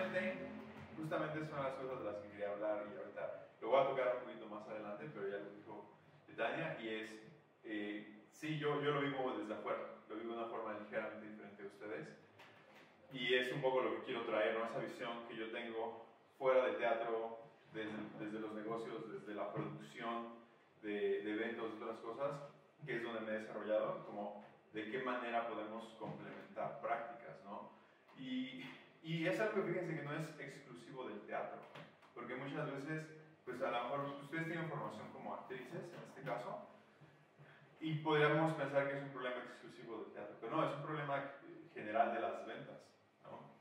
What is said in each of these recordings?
justamente son las cosas de las que quería hablar y ahorita lo voy a tocar un poquito más adelante, pero ya lo dijo Tania, y es, sí, yo lo vivo desde afuera, lo vivo de una forma ligeramente diferente de ustedes, y es un poco lo que quiero traer, ¿no? Esa visión que yo tengo fuera de teatro, desde los negocios, desde la producción de eventos y otras cosas, que es donde me he desarrollado, como de qué manera podemos complementar prácticas, ¿no? Y es algo que fíjense que no es exclusivo del teatro, porque muchas veces, pues a lo mejor ustedes tienen formación como actrices, en este caso, y podríamos pensar que es un problema exclusivo del teatro, pero no, es un problema general de las ventas, ¿no?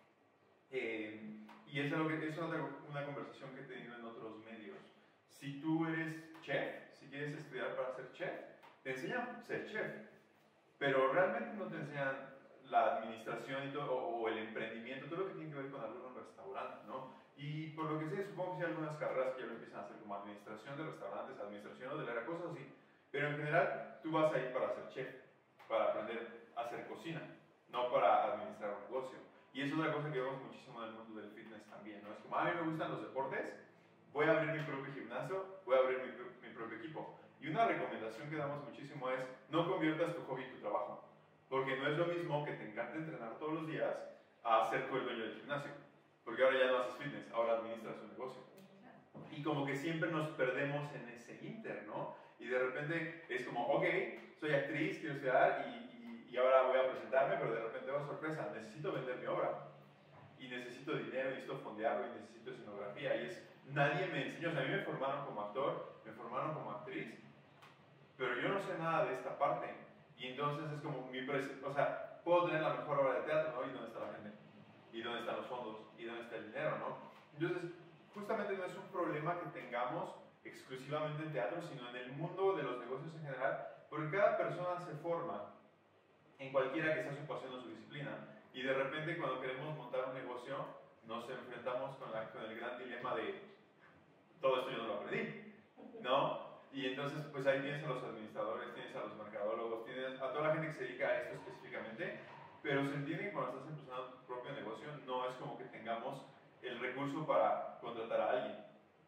Y es una conversación que he tenido en otros medios. Si tú eres chef, si quieres estudiar para ser chef, te enseñan a ser chef, pero realmente no te enseñan la administración y todo, o el emprendimiento, todo lo que tiene que ver con abrir un restaurante, ¿no? Y por lo que sé, supongo que hay algunas carreras que ya lo empiezan a hacer como administración de restaurantes, administración hotelera, cosas así, pero en general tú vas a ir para ser chef, para aprender a hacer cocina, no para administrar un negocio. Y es otra cosa que vemos muchísimo en el mundo del fitness también, ¿no? Es como, a mí me gustan los deportes, voy a abrir mi propio gimnasio, voy a abrir mi propio equipo. Y una recomendación que damos muchísimo es, no conviertas tu hobby en tu trabajo, porque no es lo mismo que te encante entrenar todos los días a ser tú el dueño del gimnasio, porque ahora ya no haces fitness, ahora administras un negocio. Y como que siempre nos perdemos en ese inter, ¿no? Y de repente es como, ok, soy actriz, quiero estudiar y ahora voy a presentarme, pero de repente, oh sorpresa, necesito vender mi obra. Y necesito dinero, necesito fondearlo, y necesito escenografía. Y nadie me enseñó, o sea, a mí me formaron como actor, me formaron como actriz, pero yo no sé nada de esta parte. Y entonces es como o sea, puedo tener la mejor obra de teatro, ¿no? ¿Y dónde está la gente? ¿Y dónde están los fondos? ¿Y dónde está el dinero, no? Entonces, justamente no es un problema que tengamos exclusivamente en teatro, sino en el mundo de los negocios en general, porque cada persona se forma en cualquiera que sea su pasión o su disciplina, y de repente cuando queremos montar un negocio, nos enfrentamos con el gran dilema de todo esto yo no lo aprendí, ¿no? Y entonces, pues ahí tienes a los administradores, tienes a los mercadólogos, tienes a toda la gente que se dedica a esto específicamente, pero se entiende que cuando estás empezando tu propio negocio, no es como que tengamos el recurso para contratar a alguien.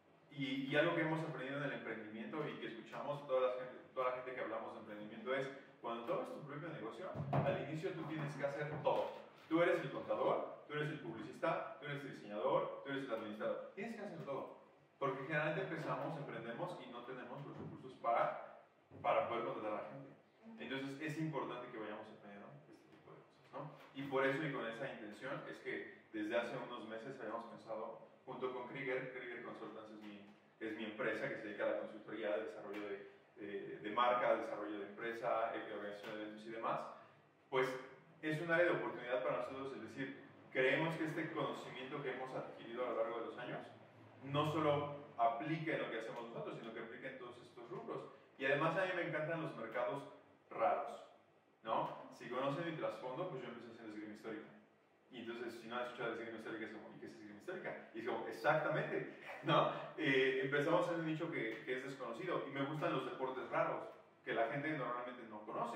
Y algo que hemos aprendido en el emprendimiento y que escuchamos toda la gente que hablamos de emprendimiento es, cuando tú abres tu propio negocio, al inicio tú tienes que hacer todo. Tú eres el contador, tú eres el publicista, tú eres el diseñador, tú eres el administrador. Tienes que hacer todo. Porque generalmente empezamos, emprendemos y no tenemos los recursos para poder contratar a la gente. Entonces es importante que vayamos aprendiendo este tipo de cosas, ¿no? Y por eso y con esa intención es que desde hace unos meses habíamos pensado, junto con Krieger Consultants es mi empresa que se dedica a la consultoría de desarrollo de marca, desarrollo de empresa, organización de eventos y demás, pues es un área de oportunidad para nosotros, es decir, creemos que este conocimiento que hemos adquirido a lo largo de los años no solo aplica en lo que hacemos nosotros, sino que aplica en todos estos rubros. Y además a mí me encantan los mercados raros, ¿no? Si conocen mi trasfondo, pues yo empecé haciendo esgrima histórica. Y entonces, si no has escuchado esgrima histórica, es como, ¿y qué es esgrima histórica? Y es como, exactamente, ¿no? Empezamos en un nicho que es desconocido. Y me gustan los deportes raros, que la gente normalmente no conoce.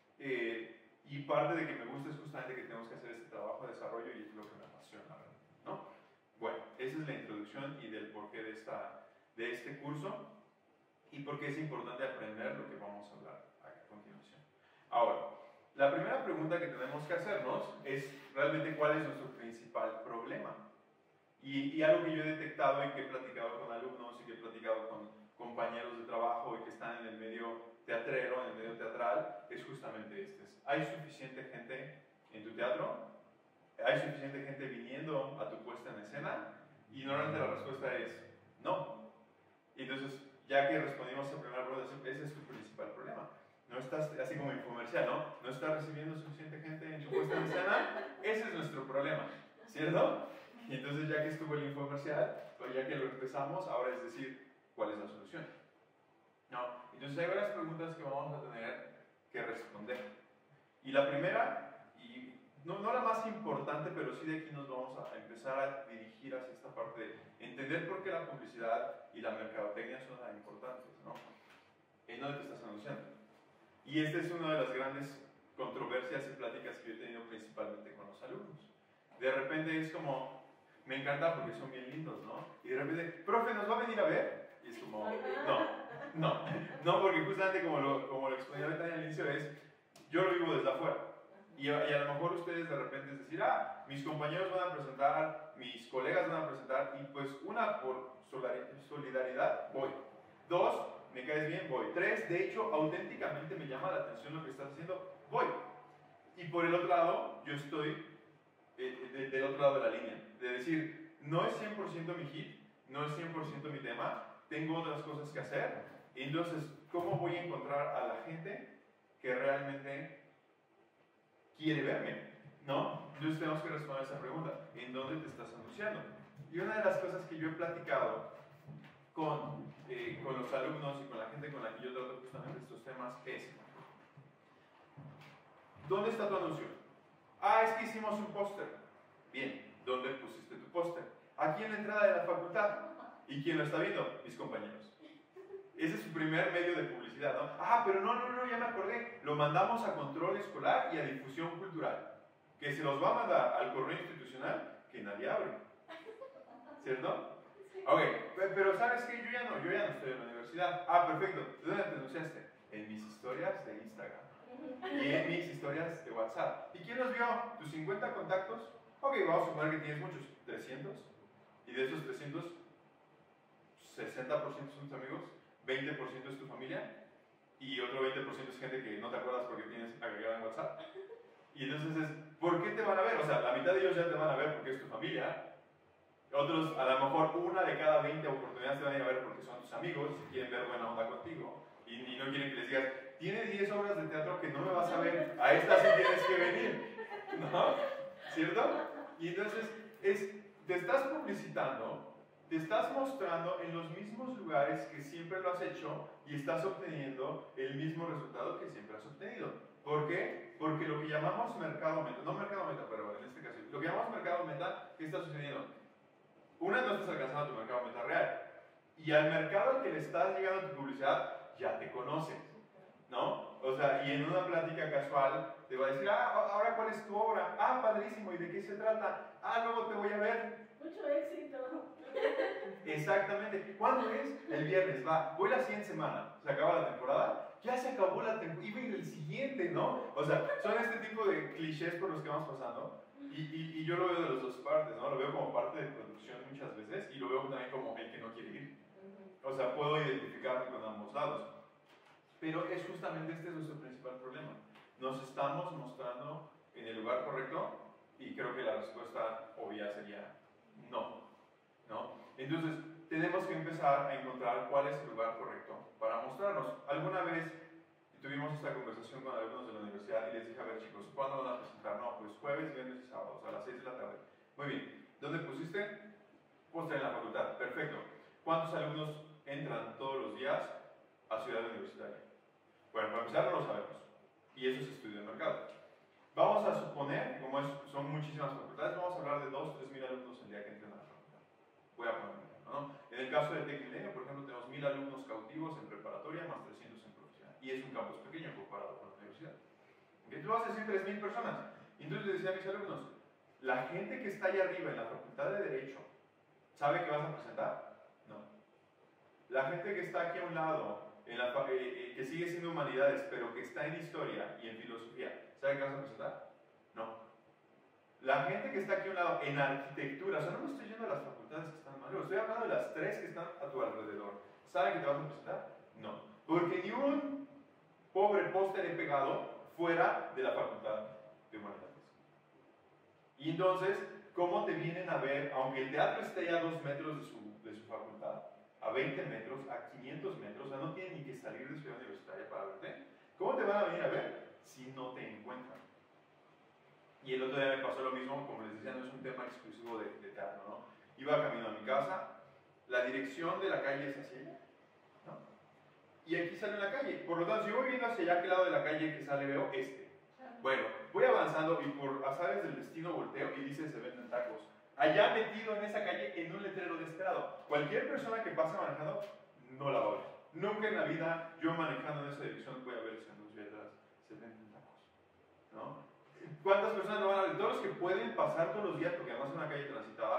Y parte de que me gusta es justamente que tenemos que hacer este trabajo de desarrollo y es lo que me apasiona, ¿no? Bueno, esa es la introducción y del porqué de este curso y por qué es importante aprender lo que vamos a hablar a continuación. Ahora, la primera pregunta que tenemos que hacernos es realmente cuál es nuestro principal problema. Y algo que yo he detectado y que he platicado con alumnos y que he platicado con compañeros de trabajo y que están en el medio teatrero, en el medio teatral, es justamente este. ¿Hay suficiente gente en tu teatro? ¿Hay suficiente gente viniendo a tu puesta en escena? Y normalmente la respuesta es no. Y entonces, ya que respondimos a la primera pregunta, ese es tu principal problema. No estás, así como infomercial, ¿no? No estás recibiendo suficiente gente en tu puesta en escena. Ese es nuestro problema, ¿cierto? Y entonces, ya que estuvo el infomercial, o ya que lo empezamos, ahora es decir, ¿cuál es la solución? No. Entonces, hay varias preguntas que vamos a tener que responder. Y la primera, y no la más importante, pero sí de aquí nos vamos a empezar a dirigir hacia esta parte de entender por qué la publicidad y la mercadotecnia son tan importantes, ¿no? En dónde te estás anunciando. Y esta es una de las grandes controversias y pláticas que yo he tenido principalmente con los alumnos. De repente es como, me encanta porque son bien lindos, ¿no? Y de repente, profe, ¿nos va a venir a ver? Y es como, no, porque justamente como lo exponía ahorita al inicio yo lo vivo desde afuera. Y a lo mejor ustedes de repente es decir, mis compañeros van a presentar, mis colegas van a presentar, y pues una, por solidaridad, voy. 2, me caes bien, voy. 3, de hecho, auténticamente me llama la atención lo que estás haciendo, voy. Y por el otro lado, yo estoy del otro lado de la línea, de decir, no es 100% mi hit, no es 100% mi tema, tengo otras cosas que hacer, y entonces, ¿cómo voy a encontrar a la gente que realmente quiere verme? ¿No? Entonces tenemos que responder esa pregunta, ¿en dónde te estás anunciando? Y una de las cosas que yo he platicado con los alumnos y con la gente con la que yo trato justamente estos temas es, ¿dónde está tu anuncio? Es que hicimos un póster. Bien, ¿dónde pusiste tu póster? Aquí en la entrada de la facultad. ¿Y quién lo está viendo? Mis compañeros. Ese es su primer medio de publicidad, ¿no? Pero no, ya me acordé. Lo mandamos a control escolar y a difusión cultural, que se los va a mandar al correo institucional que nadie abre. ¿Cierto? Ok, pero ¿sabes qué? Yo ya no estoy en la universidad. Perfecto. ¿De dónde te anunciaste? En mis historias de Instagram y en mis historias de WhatsApp. ¿Y quién los vio? ¿Tus 50 contactos? Ok, vamos a suponer que tienes muchos, 300. Y de esos 300, 60% son tus amigos, 20% es tu familia, y otro 20% es gente que no te acuerdas porque tienes agregada en WhatsApp. Y entonces ¿por qué te van a ver? O sea, la mitad de ellos ya te van a ver porque es tu familia. Otros, a lo mejor una de cada 20 oportunidades te van a ir a ver porque son tus amigos y quieren ver buena onda contigo. Y no quieren que les digas, tiene 10 obras de teatro que no me vas a ver, a esta sí tienes que venir. ¿No? ¿Cierto? Y entonces te estás publicitando, te estás mostrando en los mismos lugares que siempre lo has hecho y estás obteniendo el mismo resultado que siempre has obtenido. ¿Por qué? Porque lo que llamamos mercado meta, no mercado meta, pero en este caso, lo que llamamos mercado meta, ¿qué está sucediendo? Una, no estás alcanzando tu mercado meta real. Y al mercado al que le estás llegando tu publicidad, ya te conoce, ¿no? O sea, y en una plática casual te va a decir, ahora ¿cuál es tu obra? Padrísimo, ¿y de qué se trata? Luego te voy a ver. Mucho éxito. Exactamente. ¿Cuándo es? El viernes, voy la siguiente semana. Se acaba la temporada, ya se acabó la temporada, iba a ir el siguiente, ¿no? O sea, son este tipo de clichés por los que vamos pasando. Y yo lo veo de las dos partes, ¿no? Lo veo como parte de producción muchas veces y lo veo también como el que no quiere ir. O sea, puedo identificarme con ambos lados. Pero es justamente este es nuestro principal problema. Nos estamos mostrando en el lugar correcto y creo que la respuesta obvia sería no. Entonces, tenemos que empezar a encontrar cuál es el lugar correcto para mostrarnos. Alguna vez tuvimos esta conversación con algunos de la universidad y les dije, a ver chicos, ¿cuándo van a presentar? No, pues jueves, viernes y sábados a las 6 de la tarde. Muy bien. ¿Dónde pusiste? Póster en la facultad. Perfecto. ¿Cuántos alumnos entran todos los días a Ciudad Universitaria? Bueno, para empezar no lo sabemos. Y eso es estudio de mercado. Vamos a suponer que como son muchísimas facultades, vamos a hablar de 2.000 o 3.000 alumnos el día que entren a la facultad. Voy a poner un ejemplo, ¿no? En el caso de Tec Milenio, por ejemplo, tenemos 1.000 alumnos cautivos en preparatoria más 300 en profesional. Y es un campus pequeño comparado con la universidad. ¿Okay? Tú vas a decir 3.000 personas. Y entonces les decía a mis alumnos, la gente que está allá arriba en la facultad de Derecho, ¿sabe que vas a presentar? No. La gente que está aquí a un lado, que sigue siendo humanidades, pero que está en historia y en filosofía, ¿sabe qué vas a presentar? No. La gente que está aquí a un lado en arquitectura, o sea, no me estoy yendo a las facultades que están mal, estoy hablando de las 3 que están a tu alrededor. ¿Sabe que te vas a presentar? No. Porque ni un pobre póster he pegado fuera de la facultad de humanidades. Y entonces, ¿cómo te vienen a ver, aunque el teatro esté a 2 metros de su facultad, a 20 metros, a 500 metros, o sea, no tienen ni que salir de Ciudad Universitaria para verte? ¿Cómo te van a venir a ver si no te encuentran? Y el otro día me pasó lo mismo, como les decía, no es un tema exclusivo de teatro, ¿no? Iba camino a mi casa, la dirección de la calle es así, ¿no? Y aquí sale la calle. Por lo tanto, si yo voy viendo hacia allá, ¿qué lado de la calle que sale veo? Este. Bueno, voy avanzando y por azares del destino volteo y dice se venden tacos. Allá metido en esa calle, en un letrero de este lado. Cualquier persona que pase manejando, no la va a ver. Nunca en la vida, yo manejando en esa dirección, voy a ver ese anuncio de atrás, se venden tacos, ¿no? ¿Cuántas personas no van a ver? Todos los que pueden pasar todos los días, porque además es una calle transitada,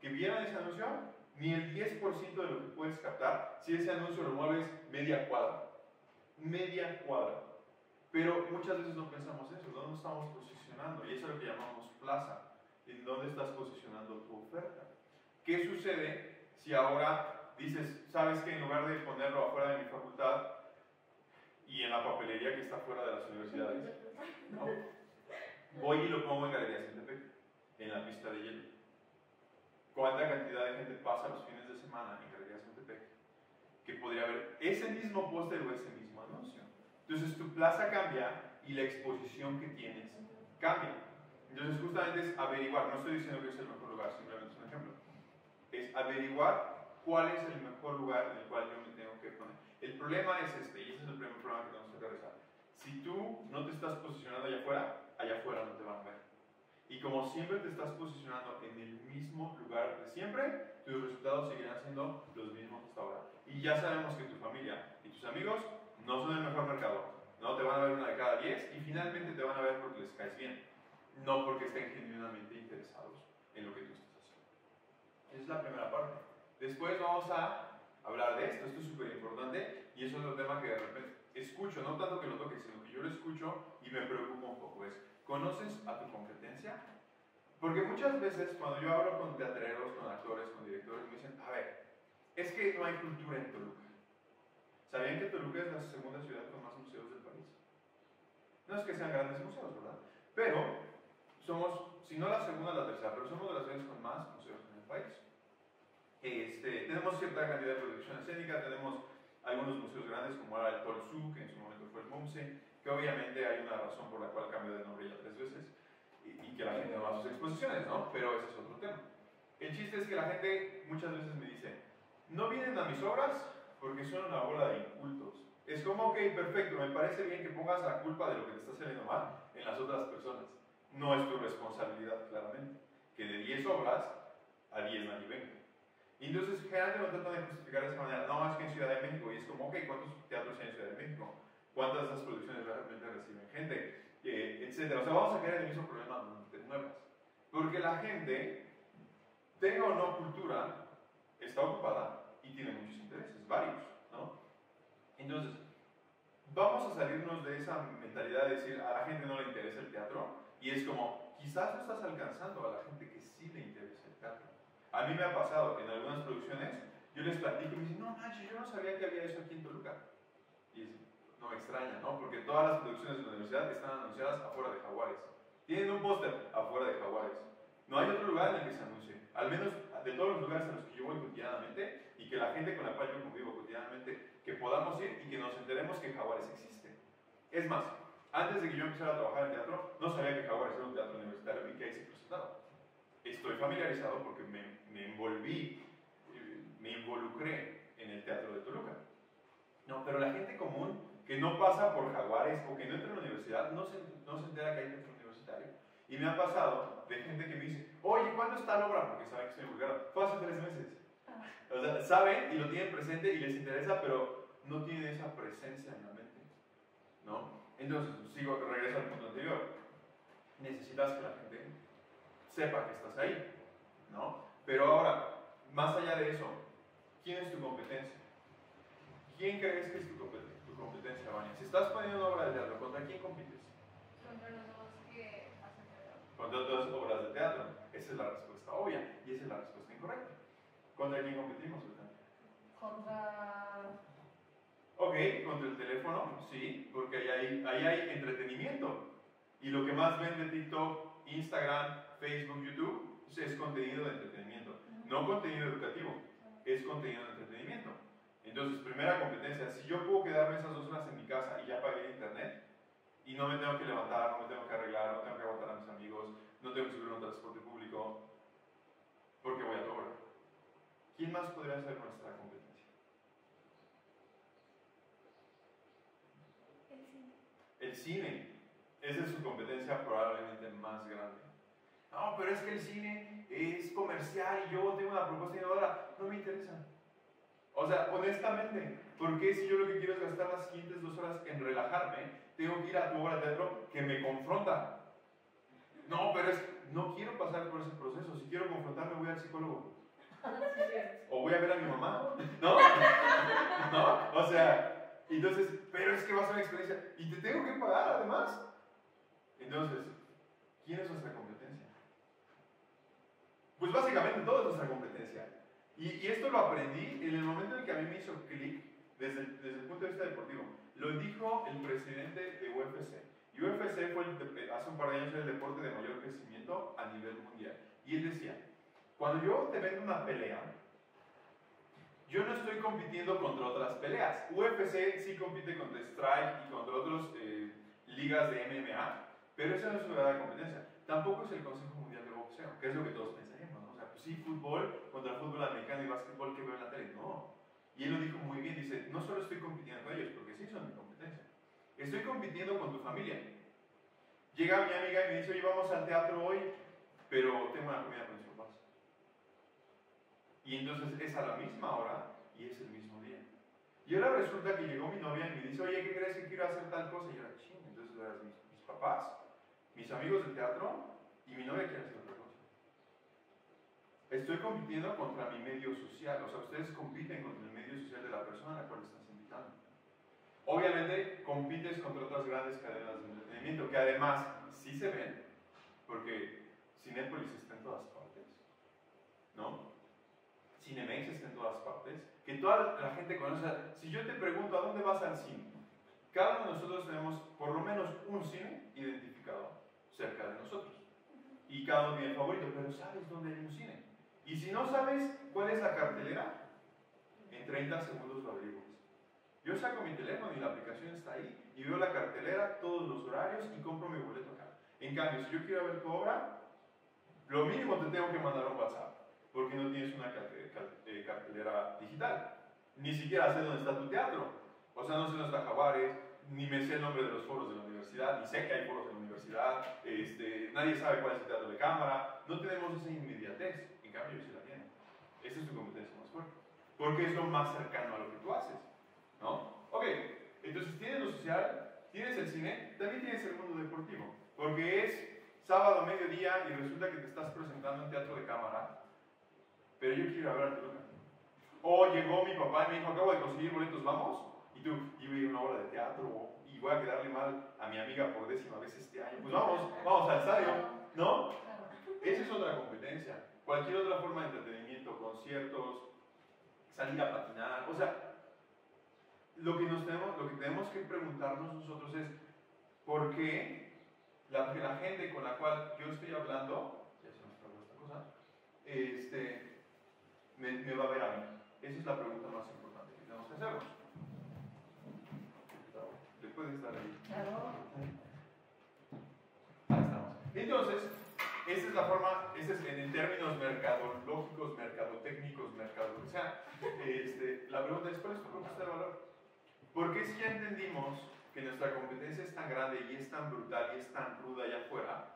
que vieron ese anuncio, ni el 10% de lo que puedes captar si ese anuncio lo mueves media cuadra. Media cuadra. Pero muchas veces no pensamos eso, ¿dónde estamos posicionando? Y eso es lo que llamamos plaza. ¿En dónde estás posicionando tu oferta? ¿Qué sucede si ahora dices, sabes que en lugar de ponerlo afuera de mi facultad y en la papelería que está fuera de las universidades, ¿no? Voy y lo pongo en Galerías Centepec, en la pista de hielo? ¿Cuánta cantidad de gente pasa los fines de semana en Galerías Centepec que podría ver ese mismo póster o ese mismo anuncio? Entonces tu plaza cambia y la exposición que tienes cambia. Entonces justamente es averiguar, no estoy diciendo que es el mejor lugar, simplemente es un ejemplo. Es averiguar cuál es el mejor lugar en el cual yo me tengo que poner. El problema es este, y ese es el primer problema que tenemos que aterrizar. Si tú no te estás posicionando allá afuera no te van a ver. Y como siempre te estás posicionando en el mismo lugar de siempre, tus resultados seguirán siendo los mismos hasta ahora. Y ya sabemos que tu familia y tus amigos no son el mejor mercado. No te van a ver una de cada 10 y finalmente te van a ver porque les caes bien. No porque estén genuinamente interesados en lo que tú estás haciendo. Esa es la primera parte. Después vamos a hablar de esto. Esto es súper importante y eso es un tema que de repente escucho, no tanto que lo toque, sino que yo lo escucho y me preocupa un poco. ¿Conoces a tu competencia? Porque muchas veces cuando yo hablo con teatreros, con actores, con directores, me dicen, a ver, es que no hay cultura en Toluca. ¿Sabían que Toluca es la segunda ciudad con más museos del país? No es que sean grandes museos, ¿verdad? Pero somos, si no la segunda, la tercera, pero somos de las ciudades con más museos en el país. Tenemos cierta cantidad de producción escénica, tenemos algunos museos grandes como era el Tolsu, que en su momento fue el MUMSE, que obviamente hay una razón por la cual cambió de nombre ya 3 veces y que la gente no va a sus exposiciones, ¿no? Pero ese es otro tema. El chiste es que la gente muchas veces me dice, no vienen a mis obras porque son una bola de incultos. Es como, ok, perfecto, me parece bien que pongas la culpa de lo que te está saliendo mal en las otras personas. No es tu responsabilidad, claramente. Que de 10 obras, a 10 nadie venga. Y entonces, generalmente lo tratan de justificar de esa manera. No, es que en Ciudad de México, y es como, ok, ¿cuántos teatros hay en Ciudad de México? ¿Cuántas de esas producciones realmente reciben gente? Etcétera. O sea, vamos a caer en el mismo problema donde te muevas. Porque la gente, tenga o no cultura, está ocupada y tiene muchos intereses, varios, ¿no? Entonces, vamos a salirnos de esa mentalidad de decir a la gente no le interesa el teatro y es como, quizás no estás alcanzando a la gente que sí le interesa el teatro. A mí me ha pasado que en algunas producciones yo les platico y me dicen, no manches, yo no sabía que había eso aquí en Toluca. Y no me extraña, ¿no? Porque todas las producciones de la universidad están anunciadas afuera de Jaguares. Tienen un póster afuera de Jaguares. No hay otro lugar en el que se anuncie. Al menos de todos los lugares a los que yo voy cotidianamente y que la gente con la cual yo convivo cotidianamente, que podamos ir y que nos enteremos que Jaguares existe. Es más, antes de que yo empezara a trabajar en teatro, no sabía que Jaguares era un teatro universitario y que ahí se presentaba. Estoy familiarizado porque me envolví, me involucré en el teatro de Toluca. No, pero la gente común que no pasa por Jaguares o que no entra a la universidad no se entera que hay teatro universitario. Y me ha pasado de gente que me dice, oye, ¿cuándo está la obra? Porque saben que soy vulgar. Fue hace 3 meses. O sea, saben y lo tienen presente y les interesa, pero no tienen esa presencia en la mente, ¿no? Entonces, regreso al punto anterior. Necesitas que la gente sepa que estás ahí, ¿no? Pero ahora, más allá de eso, ¿quién es tu competencia? ¿Quién crees que es tu competencia, Vania? Si estás poniendo una obra de teatro, ¿contra quién compites? Contra los dos que hacen teatro. Contra 2 obras de teatro. Esa es la respuesta obvia y esa es la respuesta incorrecta. ¿Contra quién competimos, Betania? Contra... Ok, contra el teléfono, sí, porque ahí hay entretenimiento. Y lo que más ven de TikTok, Instagram, Facebook, YouTube, es contenido de entretenimiento. No contenido educativo, es contenido de entretenimiento. Entonces, primera competencia, si yo puedo quedarme esas 2 horas en mi casa y ya pagué el internet, y no me tengo que levantar, no me tengo que arreglar, no tengo que aguantar a mis amigos, no tengo que subir a un transporte público, porque voy a tu obra. ¿Quién más podría ser nuestra competencia? El cine. El cine. Esa es su competencia probablemente más grande. No, pero es que el cine es comercial y yo tengo una propuesta innovadora. No me interesa. O sea, honestamente, ¿por qué si yo lo que quiero es gastar las siguientes 2 horas en relajarme, tengo que ir a tu obra de teatro que me confronta? No, pero no quiero pasar por ese proceso. Si quiero confrontarme, voy al psicólogo. O voy a ver a mi mamá. ¿No? ¿No? O sea, entonces, pero es que va a ser una experiencia. Y te tengo que pagar además. Entonces, ¿quién es nuestra competencia? Pues básicamente todo es nuestra competencia. Y esto lo aprendí en el momento en el que a mí me hizo clic desde el punto de vista deportivo. Lo dijo el presidente de UFC. Y UFC fue hace un par de años el deporte de mayor crecimiento a nivel mundial. Y él decía, cuando yo te vendo una pelea, yo no estoy compitiendo contra otras peleas. UFC sí compite contra Strike y contra otras ligas de MMA, pero esa no es su verdadera competencia. Tampoco es el Consejo Mundial de Boxeo, que es lo que todos pensaríamos, ¿no? O sea, pues sí, fútbol contra fútbol americano y básquetbol que veo en la tele. No. Y él lo dijo muy bien, dice, no solo estoy compitiendo con ellos, porque sí son mi competencia. Estoy compitiendo con tu familia. Llega mi amiga y me dice, oye, vamos al teatro hoy, pero tengo una comida con mis papás. Y entonces es a la misma hora y es el mismo día. Y ahora resulta que llegó mi novia y me dice, oye, ¿qué crees que quiero hacer tal cosa? Y yo era ching, entonces eran mis papás, mis amigos del teatro y mi novia quiere hacer otra cosa. Estoy compitiendo contra mi medio social, o sea, ustedes compiten contra el medio social de la persona a la cual estás invitando. Obviamente compites contra otras grandes cadenas de entretenimiento que además sí se ven, porque Cinépolis está en todas partes, ¿no? Cinemex está en todas partes, que toda la gente conoce. Si yo te pregunto, ¿a dónde vas al cine? Cada uno de nosotros tenemos por lo menos un cine identificado cerca de nosotros. Y cada uno tiene el favorito, pero ¿sabes dónde hay un cine? Y si no sabes cuál es la cartelera, en 30 segundos lo averiguas. Yo saco mi teléfono y la aplicación está ahí, y veo la cartelera, todos los horarios, y compro mi boleto acá. En cambio, si yo quiero ver tu obra, lo mínimo te tengo que mandar un WhatsApp, porque no tienes una cartelera digital. Ni siquiera sé dónde está tu teatro. O sea, no sé dónde está Jaguares, ni me sé el nombre de los foros de la universidad, ni sé que hay foros de la universidad, nadie sabe cuál es el teatro de cámara. No tenemos esa inmediatez, en cambio ellos sí la tienen. Esa es tu competencia más fuerte, porque es lo más cercano a lo que tú haces, ¿no? Ok, entonces tienes lo social, tienes el cine, también tienes el mundo deportivo, porque es sábado a mediodía y resulta que te estás presentando en teatro de cámara, pero yo quiero hablar de Toluca. O llegó mi papá y me dijo, acabo de conseguir boletos, ¿vamos? Y tú, yo voy a ir a una obra de teatro y voy a quedarle mal a mi amiga por 10ª vez este año. Pues vamos al estadio, ¿no? Esa es otra competencia. Cualquier otra forma de entretenimiento, conciertos, salir a patinar, o sea, lo que tenemos que preguntarnos nosotros es, ¿por qué la gente con la cual yo estoy hablando, ya se me acabó esta cosa, me va a ver a mí? Esa es la pregunta más importante que tenemos que hacernos. ¿Puedes estar ahí? Claro. Ahí estamos. Entonces, esa es la forma, en términos mercadológicos, mercadotécnicos, o sea, la pregunta es, ¿cuál es tu propuesta de valor? Porque si ya entendimos que nuestra competencia es tan grande y es tan brutal y es tan ruda allá afuera,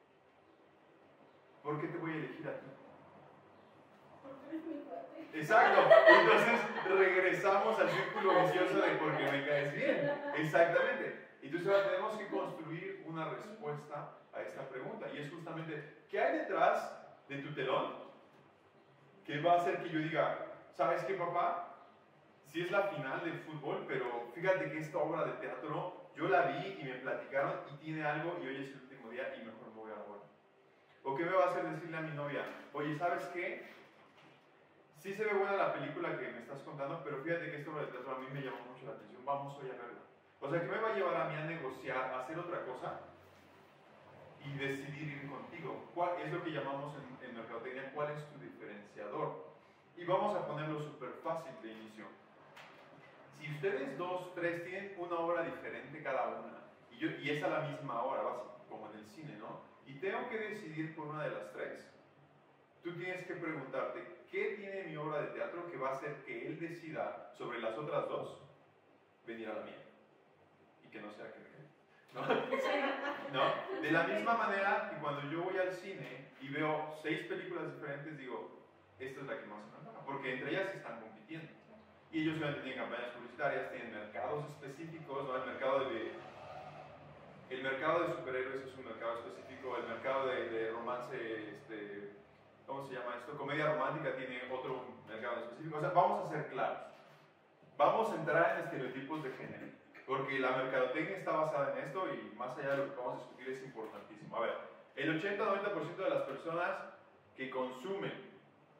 ¿por qué te voy a elegir a ti? Porque eres mi cuate. Exacto, entonces regresamos al círculo vicioso de porque me caes bien. Exactamente. Entonces ahora tenemos que construir una respuesta a esta pregunta, y es justamente, ¿qué hay detrás de tu telón que va a hacer que yo diga, ¿sabes qué, papá? Sí es la final del fútbol, pero fíjate que esta obra de teatro yo la vi y me platicaron y tiene algo y hoy es el último día y mejor me voy a la bola? ¿O qué me va a hacer decirle a mi novia, oye, ¿sabes qué? Sí se ve buena la película que me estás contando, pero fíjate que esta obra de teatro a mí me llamó mucho la atención, vamos hoy a verla? O sea, ¿qué me va a llevar a mí a negociar, a hacer otra cosa y decidir ir contigo? ¿Cuál es lo que llamamos en mercadotecnia? ¿Cuál es tu diferenciador? Y vamos a ponerlo súper fácil de inicio. Si ustedes 2, 3 tienen una obra diferente cada una, y es a la misma hora, como en el cine, ¿no? Y tengo que decidir por una de las 3, tú tienes que preguntarte, ¿qué tiene mi obra de teatro que va a hacer que él decida sobre las otras 2 venir a la mía? Y que no sea que me quede. ¿No? De la misma manera que cuando yo voy al cine y veo 6 películas diferentes, digo, esta es la que más me antoja, porque entre ellas están compitiendo. Y ellos obviamente tienen campañas publicitarias, tienen mercados específicos, ¿no? El mercado de El mercado de superhéroes es un mercado específico, el mercado de romance, ¿cómo se llama esto? Comedia romántica tiene otro mercado específico. O sea, vamos a ser claros. Vamos a entrar en estereotipos de género, porque la mercadotecnia está basada en esto y más allá de lo que vamos a discutir es importantísimo. A ver, el 80-90% de las personas que consumen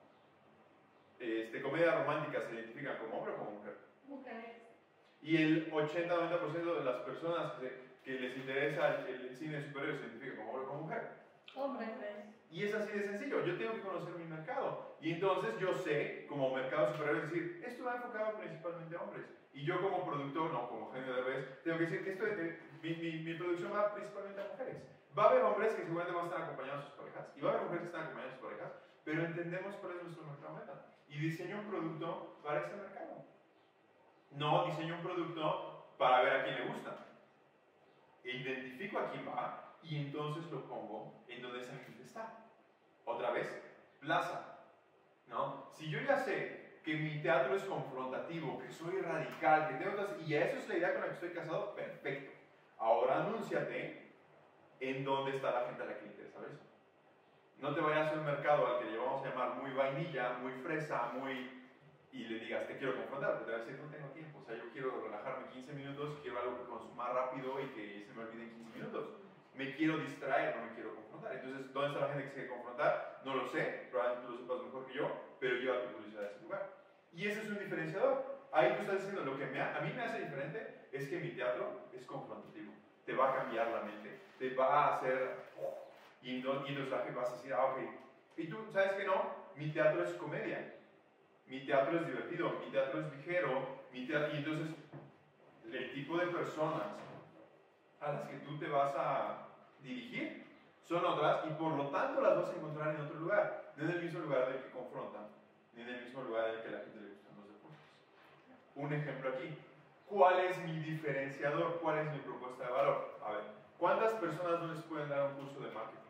comedia romántica se identifican como hombre o como mujer. Mujeres. Y el 80-90% de las personas que les interesa el cine superior se identifican como hombre o como mujer. Hombres. Y es así de sencillo, yo tengo que conocer mi mercado. Y entonces yo sé, como mercado superior, es decir, esto va enfocado principalmente a hombres. Y yo como productor, no como genio de revés, tengo que decir que mi producción va principalmente a mujeres. Va a haber hombres que seguramente van a estar acompañados de sus parejas, y va a haber mujeres que están acompañadas de sus parejas, pero entendemos cuál es nuestro mercado meta. Y diseño un producto para ese mercado. No diseño un producto para ver a quién le gusta. Identifico a quién va y entonces lo pongo en donde esa gente está. Otra vez, plaza. ¿No? Si yo ya sé que mi teatro es confrontativo, que soy radical, que tengo otras, y eso es la idea con la que estoy casado, perfecto. Ahora anúnciate en dónde está la gente a la que le interesa eso. No te vayas a un mercado al que le vamos a llamar muy vainilla, muy fresa, y le digas, te quiero confrontar, porque te va a decir, no tengo tiempo, o sea, yo quiero relajarme 15 minutos, quiero algo que consuma rápido y que se me olvide en 15 minutos. Me quiero distraer, no me quiero confrontar. Entonces, ¿dónde está la gente que se quiere confrontar? No lo sé, probablemente tú lo sepas mejor que yo, pero lleva tu curiosidad a ese lugar. Y ese es un diferenciador. Ahí tú estás diciendo, lo que a mí me hace diferente es que mi teatro es confrontativo. Te va a cambiar la mente, te va a hacer... Y entonces la gente vas a decir, ah, ok. Y tú, ¿sabes qué no? Mi teatro es comedia. Mi teatro es divertido, mi teatro es ligero, y entonces el tipo de personas a las que tú te vas a dirigir son otras y por lo tanto las vas a encontrar en otro lugar, no en el mismo lugar del que confrontan, ni en el mismo lugar del que a la gente le gustan los deportes. Un ejemplo aquí, ¿cuál es mi diferenciador? ¿Cuál es mi propuesta de valor? A ver, ¿cuántas personas no les pueden dar un curso de marketing?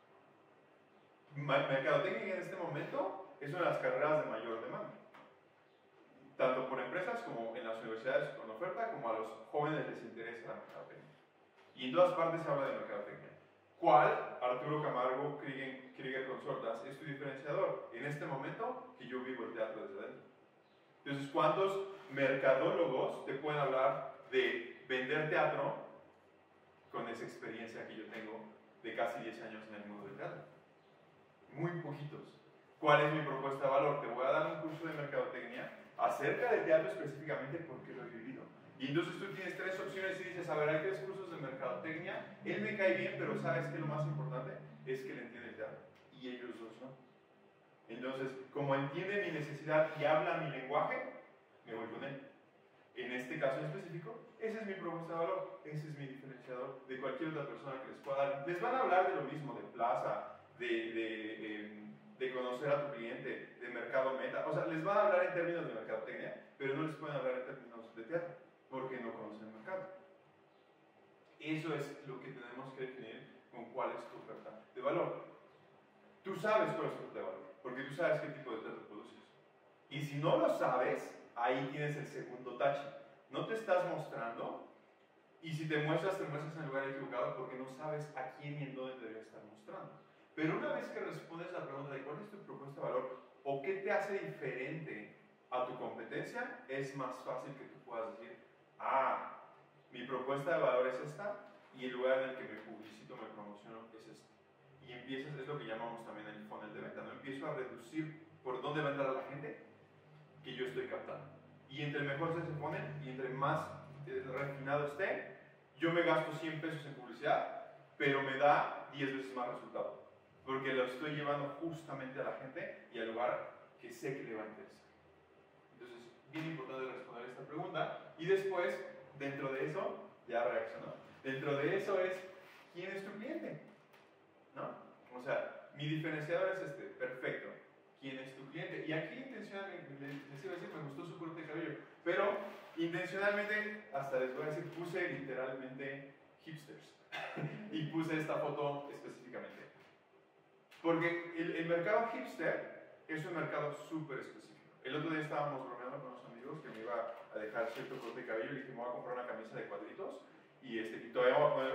Mercadotecnia en este momento es una de las carreras de mayor demanda, tanto por empresas como en las universidades con oferta, como a los jóvenes les interesa la mercadotecnia. Y en todas partes se habla de mercadotecnia. ¿Cuál, Arturo Camargo, Krieger Consultas, es tu diferenciador? En este momento, que yo vivo el teatro desde dentro. Entonces, ¿cuántos mercadólogos te pueden hablar de vender teatro con esa experiencia que yo tengo de casi 10 años en el mundo del teatro? Muy poquitos. ¿Cuál es mi propuesta de valor? Te voy a dar un curso de mercadotecnia acerca de teatro específicamente porque lo he vivido. Y entonces tú tienes tres opciones y dices, a ver, hay tres cursos de mercadotecnia, él me cae bien, pero ¿sabes qué? Lo más importante es que le entiende el teatro. Y ellos dos no. Entonces, como entiende mi necesidad y habla mi lenguaje, me voy con él. En este caso en específico, esa es mi propuesta de valor, ese es mi diferenciador de cualquier otra persona que les pueda dar. Les van a hablar de lo mismo, de plaza, de conocer a tu cliente, de mercado meta. O sea, les van a hablar en términos de mercadotecnia, pero no les pueden hablar en términos de teatro, porque no conocen el mercado. Eso es lo que tenemos que definir con cuál es tu oferta de valor. Tú sabes cuál es tu oferta de valor, porque tú sabes qué tipo de teatro produces. Y si no lo sabes, ahí tienes el segundo tache. No te estás mostrando, y si te muestras en el lugar equivocado porque no sabes a quién y en dónde te deberías estar mostrando. Pero una vez que respondes la pregunta de cuál es tu propuesta de valor o qué te hace diferente a tu competencia, es más fácil que tú puedas decir, ah, mi propuesta de valor es esta y el lugar en el que me publicito, me promociono es este. Y empiezas, es lo que llamamos también el funnel de venta, ¿no? Empiezo a reducir por dónde va a entrar la gente que yo estoy captando. Y entre mejor sea ese funnel y entre más refinado esté, yo me gasto 100 pesos en publicidad, pero me da 10 veces más resultado. Porque lo estoy llevando justamente a la gente y al lugar que sé que le va a interesar. Entonces, bien importante responder esta pregunta. Y después, dentro de eso, ya reaccionó. Dentro de eso es, ¿quién es tu cliente? ¿No? O sea, mi diferenciador es este, perfecto. ¿Quién es tu cliente? Y aquí intencionalmente, les iba a decir, me gustó su corte de cabello, pero intencionalmente, hasta les voy a decir, puse literalmente hipsters. Y puse esta foto específicamente. Porque el mercado hipster es un mercado súper específico. El otro día estábamos bromeando con unos amigos que me iba a dejar cierto corte de cabello y le dije, me voy a comprar una camisa de cuadritos y todavía voy a poner un poquito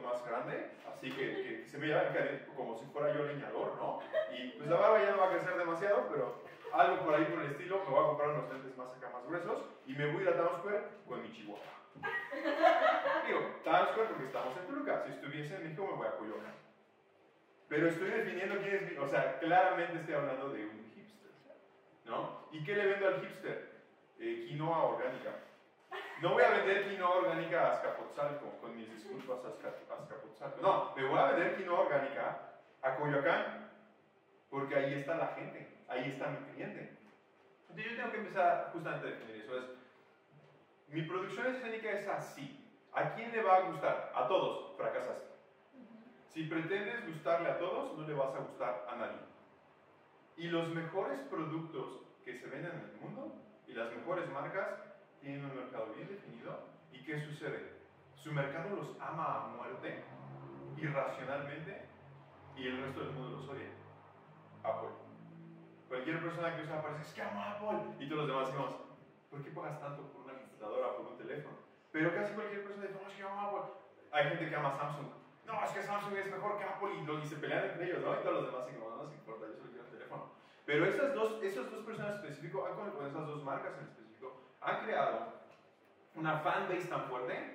más grande, así que se me lleva como si fuera yo leñador, ¿no? Y pues la barba ya no va a crecer demasiado, pero algo por ahí por el estilo, me voy a comprar unos lentes más acá, más gruesos, y me voy a ir a Times Square con mi chihuahua. Digo, Times Square porque estamos en Toluca, si estuviese en México me voy a Coyoacán. Pero estoy definiendo quién es mi, o sea, claramente estoy hablando de un hipster, ¿no? ¿Y qué le vendo al hipster? Quinoa orgánica. No voy a vender quinoa orgánica a Azcapotzalco, con mis disculpas a Azcapotzalco. No, me voy a vender quinoa orgánica a Coyoacán, porque ahí está la gente, ahí está mi cliente. Entonces yo tengo que empezar justamente a definir eso. Mi producción escénica es así. ¿A quién le va a gustar? A todos, fracasaste. Si pretendes gustarle a todos, no le vas a gustar a nadie. Y los mejores productos que se venden en el mundo y las mejores marcas tienen un mercado bien definido. ¿Y qué sucede? Su mercado los ama a muerte, irracionalmente, y el resto del mundo los odia. Apple. Cualquier persona que usa Apple dice, es que amo a Apple. Y todos los demás decimos, ¿por qué pagas tanto por una computadora, por un teléfono? Pero casi cualquier persona dice, no, es que amo a Apple. Hay gente que ama Samsung. No, es que Samsung es mejor que Apple y se pelean entre ellos, ¿no? Y todos los demás dicen, no, no se importa, yo solo quiero el teléfono. Pero esas dos personas en específico, con esas dos marcas en específico, han creado una fanbase tan fuerte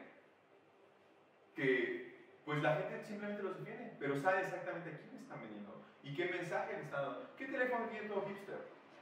que pues la gente simplemente los defiende, pero sabe exactamente a quién están vendiendo y qué mensaje le están dando. ¿Qué teléfono tiene todo hipster?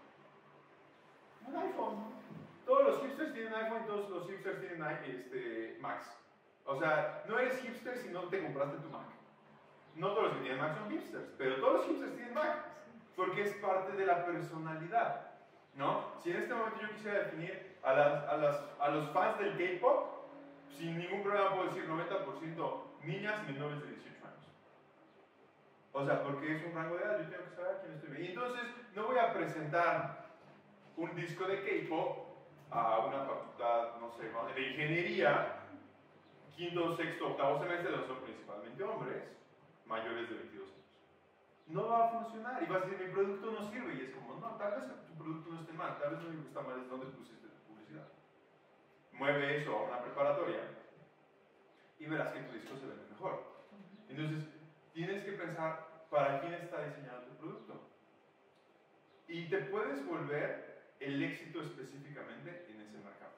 Un iPhone. Todos los hipsters tienen iPhone y todos los hipsters tienen Macs. O sea, no eres hipster si no te compraste tu Mac. No todos los que tienen Mac son hipsters, pero todos los hipsters tienen Mac, porque es parte de la personalidad, ¿no? Si en este momento yo quisiera definir a los fans del K-pop, sin ningún problema puedo decir 90% niñas menores de 18 años. O sea, porque es un rango de edad, yo tengo que saber a quién estoy viendo. Y entonces no voy a presentar un disco de K-pop a una facultad, no sé, de ingeniería, quinto, sexto, octavo semestre, donde son principalmente hombres mayores de 22 años. No va a funcionar y vas a decir, mi producto no sirve. Y es como, no, tal vez tu producto no esté mal, tal vez lo único que está mal es dónde pusiste tu publicidad. Mueve eso a una preparatoria y verás que tu disco se vende mejor. Entonces, tienes que pensar para quién está diseñado tu producto. Y te puedes volver el éxito específicamente en ese mercado.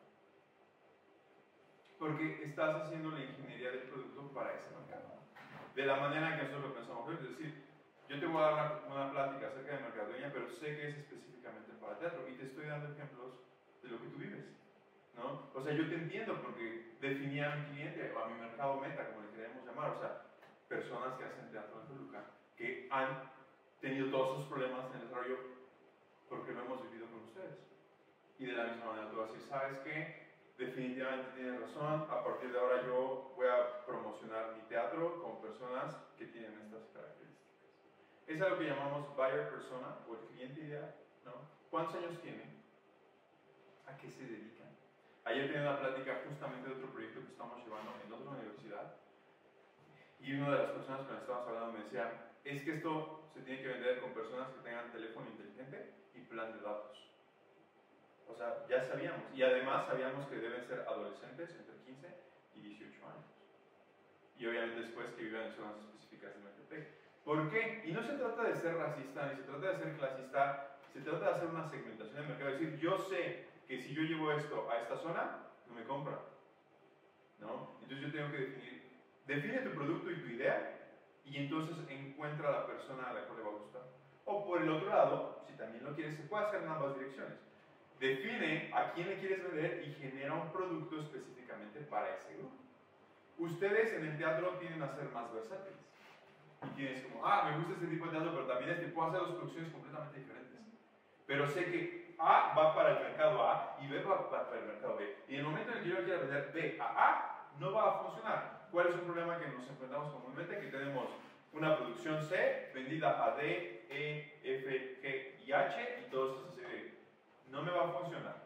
Porque estás haciendo la ingeniería del producto para ese mercado. De la manera en que nosotros lo pensamos. Es decir, yo te voy a dar una plática acerca de mercadotecnia, pero sé que es específicamente para teatro y te estoy dando ejemplos de lo que tú vives, ¿no? O sea, yo te entiendo porque definía a mi cliente o a mi mercado meta, como le queremos llamar, o sea, personas que hacen teatro en Toluca, que han tenido todos esos problemas en el desarrollo porque lo hemos vivido con ustedes. Y de la misma manera tú vas a decir, ¿sabes qué? Definitivamente tienes razón, a partir de ahora yo voy a promocionar mi teatro con personas que tienen estas características. Es algo que llamamos buyer persona o el cliente ideal, ¿no? ¿Cuántos años tienen? ¿A qué se dedican? Ayer tenía una plática justamente de otro proyecto que estamos llevando en otra universidad y una de las personas con las que estábamos hablando me decía, es que esto se tiene que vender con personas que tengan teléfono inteligente y plan de datos. O sea, ya sabíamos. Y además sabíamos que deben ser adolescentes entre 15 y 18 años. Y obviamente después que vivan en zonas específicas de Metepec. ¿Por qué? Y no se trata de ser racista, ni se trata de ser clasista, se trata de hacer una segmentación del mercado. Es decir, yo sé que si yo llevo esto a esta zona, no me compran, ¿no? Entonces yo tengo que define tu producto y tu idea, y entonces encuentra a la persona a la que le va a gustar. O por el otro lado, si también lo quieres, se puede hacer en ambas direcciones. Define a quién le quieres vender y genera un producto específicamente para ese grupo. Ustedes en el teatro tienden a ser más versátiles. Y tienes como, me gusta este tipo de teatro, pero también puedo hacer dos producciones completamente diferentes. Pero sé que A va para el mercado A y B va para el mercado B. Y en el momento en el que yo quiera vender B a A, no va a funcionar. ¿Cuál es un problema que nos enfrentamos comúnmente? Que tenemos una producción C vendida a D, E, F, G y H y todos esos no me va a funcionar.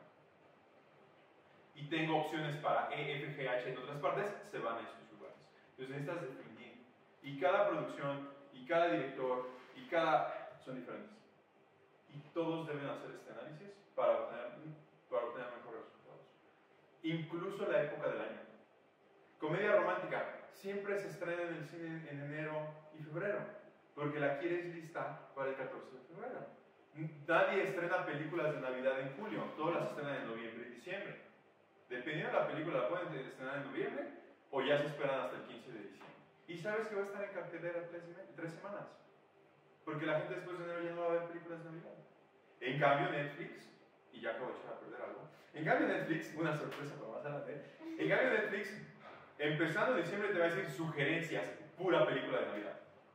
Y tengo opciones para E, F, G, H en otras partes, se van a esos lugares. Entonces necesitas definir. Y cada producción, y cada director, son diferentes. Y todos deben hacer este análisis para obtener mejores resultados. Incluso la época del año. Comedia romántica, siempre se estrena en el cine en enero y febrero, porque la quieres lista para el 14 de febrero. Nadie estrena películas de Navidad en julio, todas las estrenan en noviembre y diciembre. Dependiendo de la película, la pueden estrenar en noviembre o ya se esperan hasta el 15 de diciembre. Y sabes que va a estar en cartelera 3 semanas, porque la gente después de enero ya no va a ver películas de Navidad. En cambio Netflix, y ya acabo de echar a perder algo, en cambio Netflix, una sorpresa para más adelante, en cambio Netflix, empezando en diciembre te va a decir sugerencias, pura película de Navidad.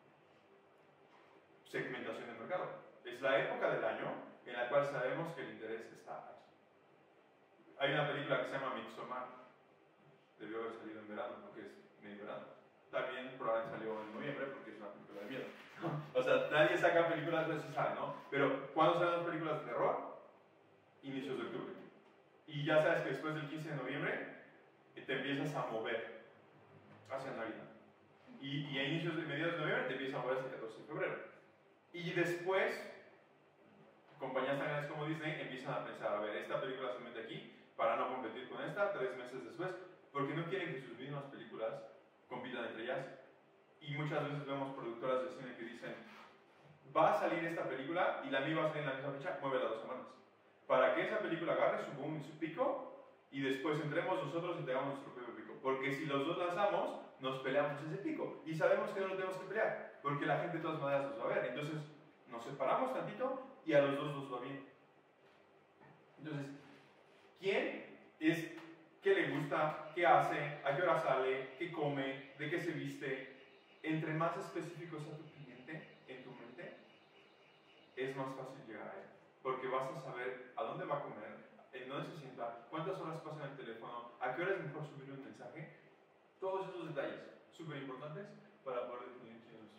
Segmentación de mercado. Es la época del año en la cual sabemos que el interés está aquí. Hay una película que se llama Midsommar, debió haber salido en verano, porque es medio verano. También probablemente salió en noviembre porque es una película de miedo. O sea, nadie saca películas, no se sabe, ¿no? Pero ¿cuándo salen las películas de terror? Inicios de octubre. Y ya sabes que después del 15 de noviembre te empiezas a mover hacia Navidad. Y a inicios de mediados de noviembre te empiezas a mover hasta el 14 de febrero. Y después, compañías tan grandes como Disney empiezan a pensar, a ver, esta película se mete aquí para no competir con esta 3 meses después, porque no quieren que sus mismas películas compitan entre ellas. Y muchas veces vemos productoras de cine que dicen, va a salir esta película y la mía va a salir en la misma fecha, muévela 2 semanas. Para que esa película agarre su boom y su pico, y después entremos nosotros y tengamos nuestro propio pico. Porque si los dos lanzamos, nos peleamos ese pico. Y sabemos que no lo tenemos que pelear, porque la gente de todas maneras nos va a ver. Entonces, nos separamos tantito y a los dos nos va bien. Entonces, ¿quién es, qué le gusta, qué hace, a qué hora sale, qué come, de qué se viste? Entre más específicos a tu cliente en tu mente, es más fácil llegar a él. Porque vas a saber a dónde va a comer, en dónde se sienta, cuántas horas pasa en el teléfono, a qué hora es mejor subirle un mensaje. Todos esos detalles súper importantes para poder definir quién es.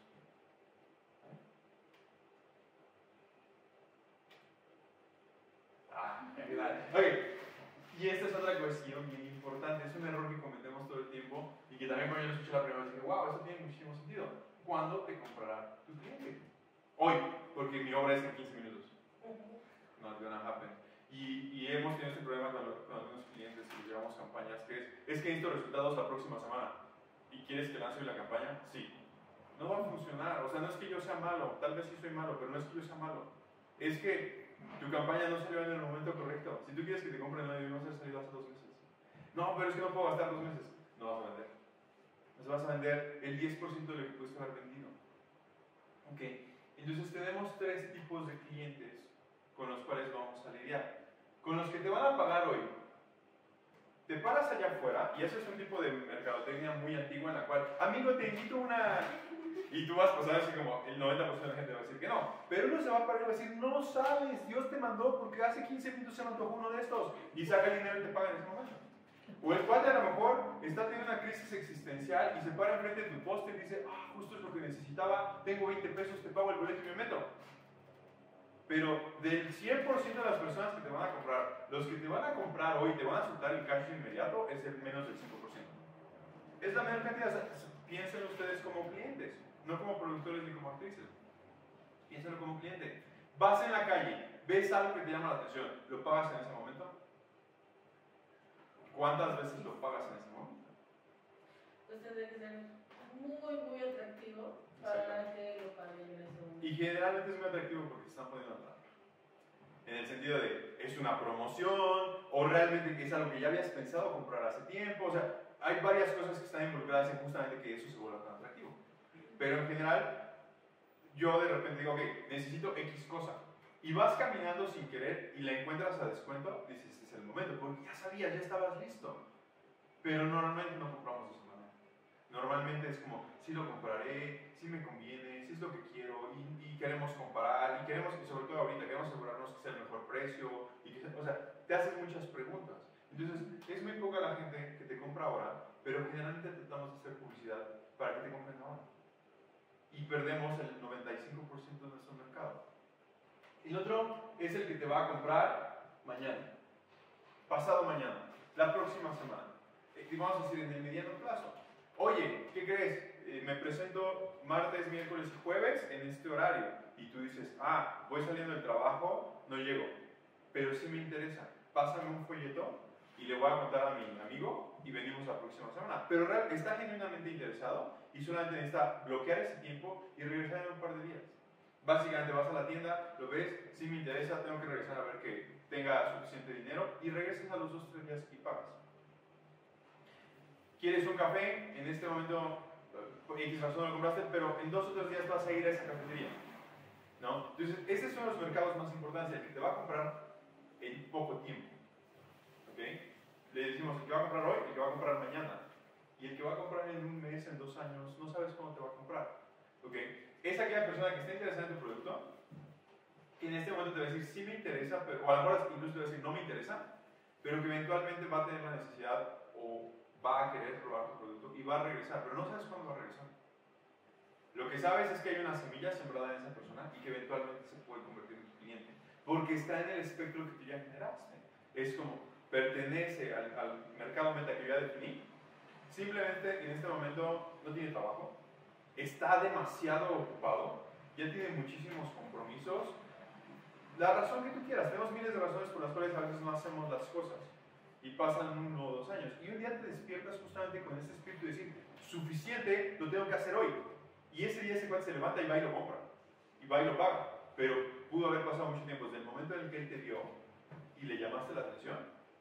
Ok, y esta es otra cuestión bien importante, es un error que cometemos todo el tiempo y que también cuando yo lo escuché la primera vez dije, wow, eso tiene muchísimo sentido. ¿Cuándo te comprará tu cliente? Hoy, porque mi obra es en 15 minutos. Not gonna happen. Y hemos tenido este problema con algunos clientes que les llevamos campañas, que es que necesito resultados la próxima semana. ¿Y quieres que lance hoy la campaña? Sí. No va a funcionar, o sea, no es que yo sea malo, tal vez sí soy malo, pero no es que yo sea malo. Es que tu campaña no salió en el momento correcto. Si tú quieres que te compren hoy, no se ha salido hace 2 meses. No, pero es que no puedo gastar 2 meses. No vas a vender. Entonces vas a vender el 10% de lo que pudiste haber vendido. Ok, entonces tenemos 3 tipos de clientes con los cuales vamos a lidiar. Con los que te van a pagar hoy. Te paras allá afuera y ese es un tipo de mercadotecnia muy antigua en la cual, amigo, te invito a una... Y tú vas a pasar así como el 90% de la gente va a decir que no. Pero uno se va a parar y va a decir, no sabes, Dios te mandó porque hace 15 minutos se me antojó uno de estos. Y saca el dinero y te paga en ese momento. O el cual a lo mejor está teniendo una crisis existencial y se para enfrente de tu poste y dice, ah, justo es lo que necesitaba, tengo 20 pesos, te pago el boleto y me meto. Pero del 100% de las personas que te van a comprar, los que te van a comprar hoy, te van a soltar el cash inmediato, es el menos del 5%. Es la menor cantidad. O sea, piensen ustedes como clientes, no como productores ni como actrices. Piénsenlo como cliente. Vas en la calle, ves algo que te llama la atención, ¿lo pagas en ese momento? ¿Cuántas veces lo pagas en ese momento? Pues tendría que ser muy atractivo para que lo paguen en ese momento. Y generalmente es muy atractivo porque se están poniendo a hablar. En el sentido de, es una promoción, o realmente es algo que ya habías pensado comprar hace tiempo. O sea, hay varias cosas que están involucradas en justamente que eso se vuelva tan atractivo. Pero en general, yo de repente digo, ok, necesito X cosa. Y vas caminando sin querer y la encuentras a descuento, dices, este es el momento, porque ya sabías, ya estabas listo. Pero normalmente no compramos de esa manera. Normalmente es como, sí lo compraré, sí me conviene, sí es lo que quiero, y queremos comparar, y queremos, y sobre todo ahorita, queremos asegurarnos que sea el mejor precio, y que, o sea, te haces muchas preguntas. Entonces, es muy poca la gente que te compra ahora, pero generalmente tratamos de hacer publicidad para que te compren ahora. Y perdemos el 95% de nuestro mercado. El otro es el que te va a comprar mañana, pasado mañana, la próxima semana. Y vamos a decir en el mediano plazo. Oye, ¿qué crees? Me presento martes, miércoles y jueves en este horario. Y tú dices, ah, voy saliendo del trabajo, no llego. Pero sí me interesa. Pásame un folleto y le voy a contar a mi amigo y venimos la próxima semana. Pero está genuinamente interesado y solamente necesita bloquear ese tiempo y regresar en un par de días. Básicamente vas a la tienda, lo ves, si me interesa, tengo que regresar a ver que tenga suficiente dinero y regresas a los 2 o 3 días y pagas. ¿Quieres un café? En este momento, por X razón no lo compraste, pero en 2 o 3 días vas a ir a esa cafetería, ¿no? Entonces, estos son los mercados más importantes, el que te va a comprar en poco tiempo, ¿ok? Le decimos el que va a comprar hoy, el que va a comprar mañana, y el que va a comprar en un mes, en 2 años, no sabes cuándo te va a comprar, ¿ok? Es aquella persona que está interesada en tu producto, que en este momento te va a decir sí me interesa, pero, o a lo mejor incluso te va a decir no me interesa, pero que eventualmente va a tener la necesidad o va a querer probar tu producto y va a regresar, pero no sabes cuándo va a regresar. Lo que sabes es que hay una semilla sembrada en esa persona y que eventualmente se puede convertir en tu cliente, porque está en el espectro que tú ya generaste. Es como pertenece al mercado meta que yo ya definí, simplemente en este momento no tiene trabajo, está demasiado ocupado, ya tiene muchísimos compromisos, la razón que tú quieras, tenemos miles de razones por las cuales a veces no hacemos las cosas y pasan 1 o 2 años y un día te despiertas justamente con ese espíritu de decir suficiente, lo tengo que hacer hoy, y ese día ese cuate se levanta y va y lo compra y va y lo paga, pero pudo haber pasado mucho tiempo desde el momento en el que él te vio y le llamaste la atención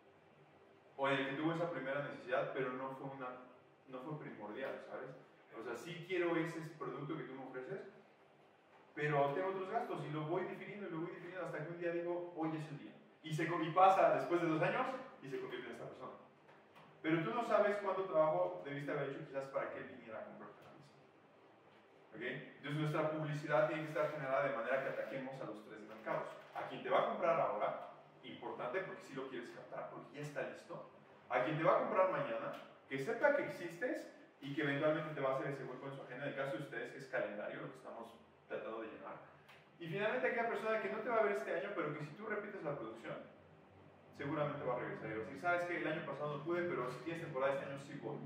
o en el que tuvo esa primera necesidad pero no fue primordial, ¿sabes? O sea, sí quiero ese producto que tú me ofreces, pero tengo otros gastos y lo voy difiriendo hasta que un día digo, hoy es el día. Y pasa después de 2 años y se convierte en esta persona. Pero tú no sabes cuánto trabajo debiste haber hecho quizás para que él viniera a comprarte la misma. ¿Okay? Entonces nuestra publicidad tiene que estar generada de manera que ataquemos a los 3 mercados. A quien te va a comprar ahora, importante porque si lo quieres captar, porque ya está listo. A quien te va a comprar mañana, que sepa que existes y que eventualmente te va a hacer ese hueco en su agenda. En el caso de ustedes es calendario, lo que estamos tratando de llenar. Y finalmente aquella persona que no te va a ver este año, pero que si tú repites la producción, seguramente va a regresar y va a decir, sabes que el año pasado no pude, pero si tienes temporada este año sí voy.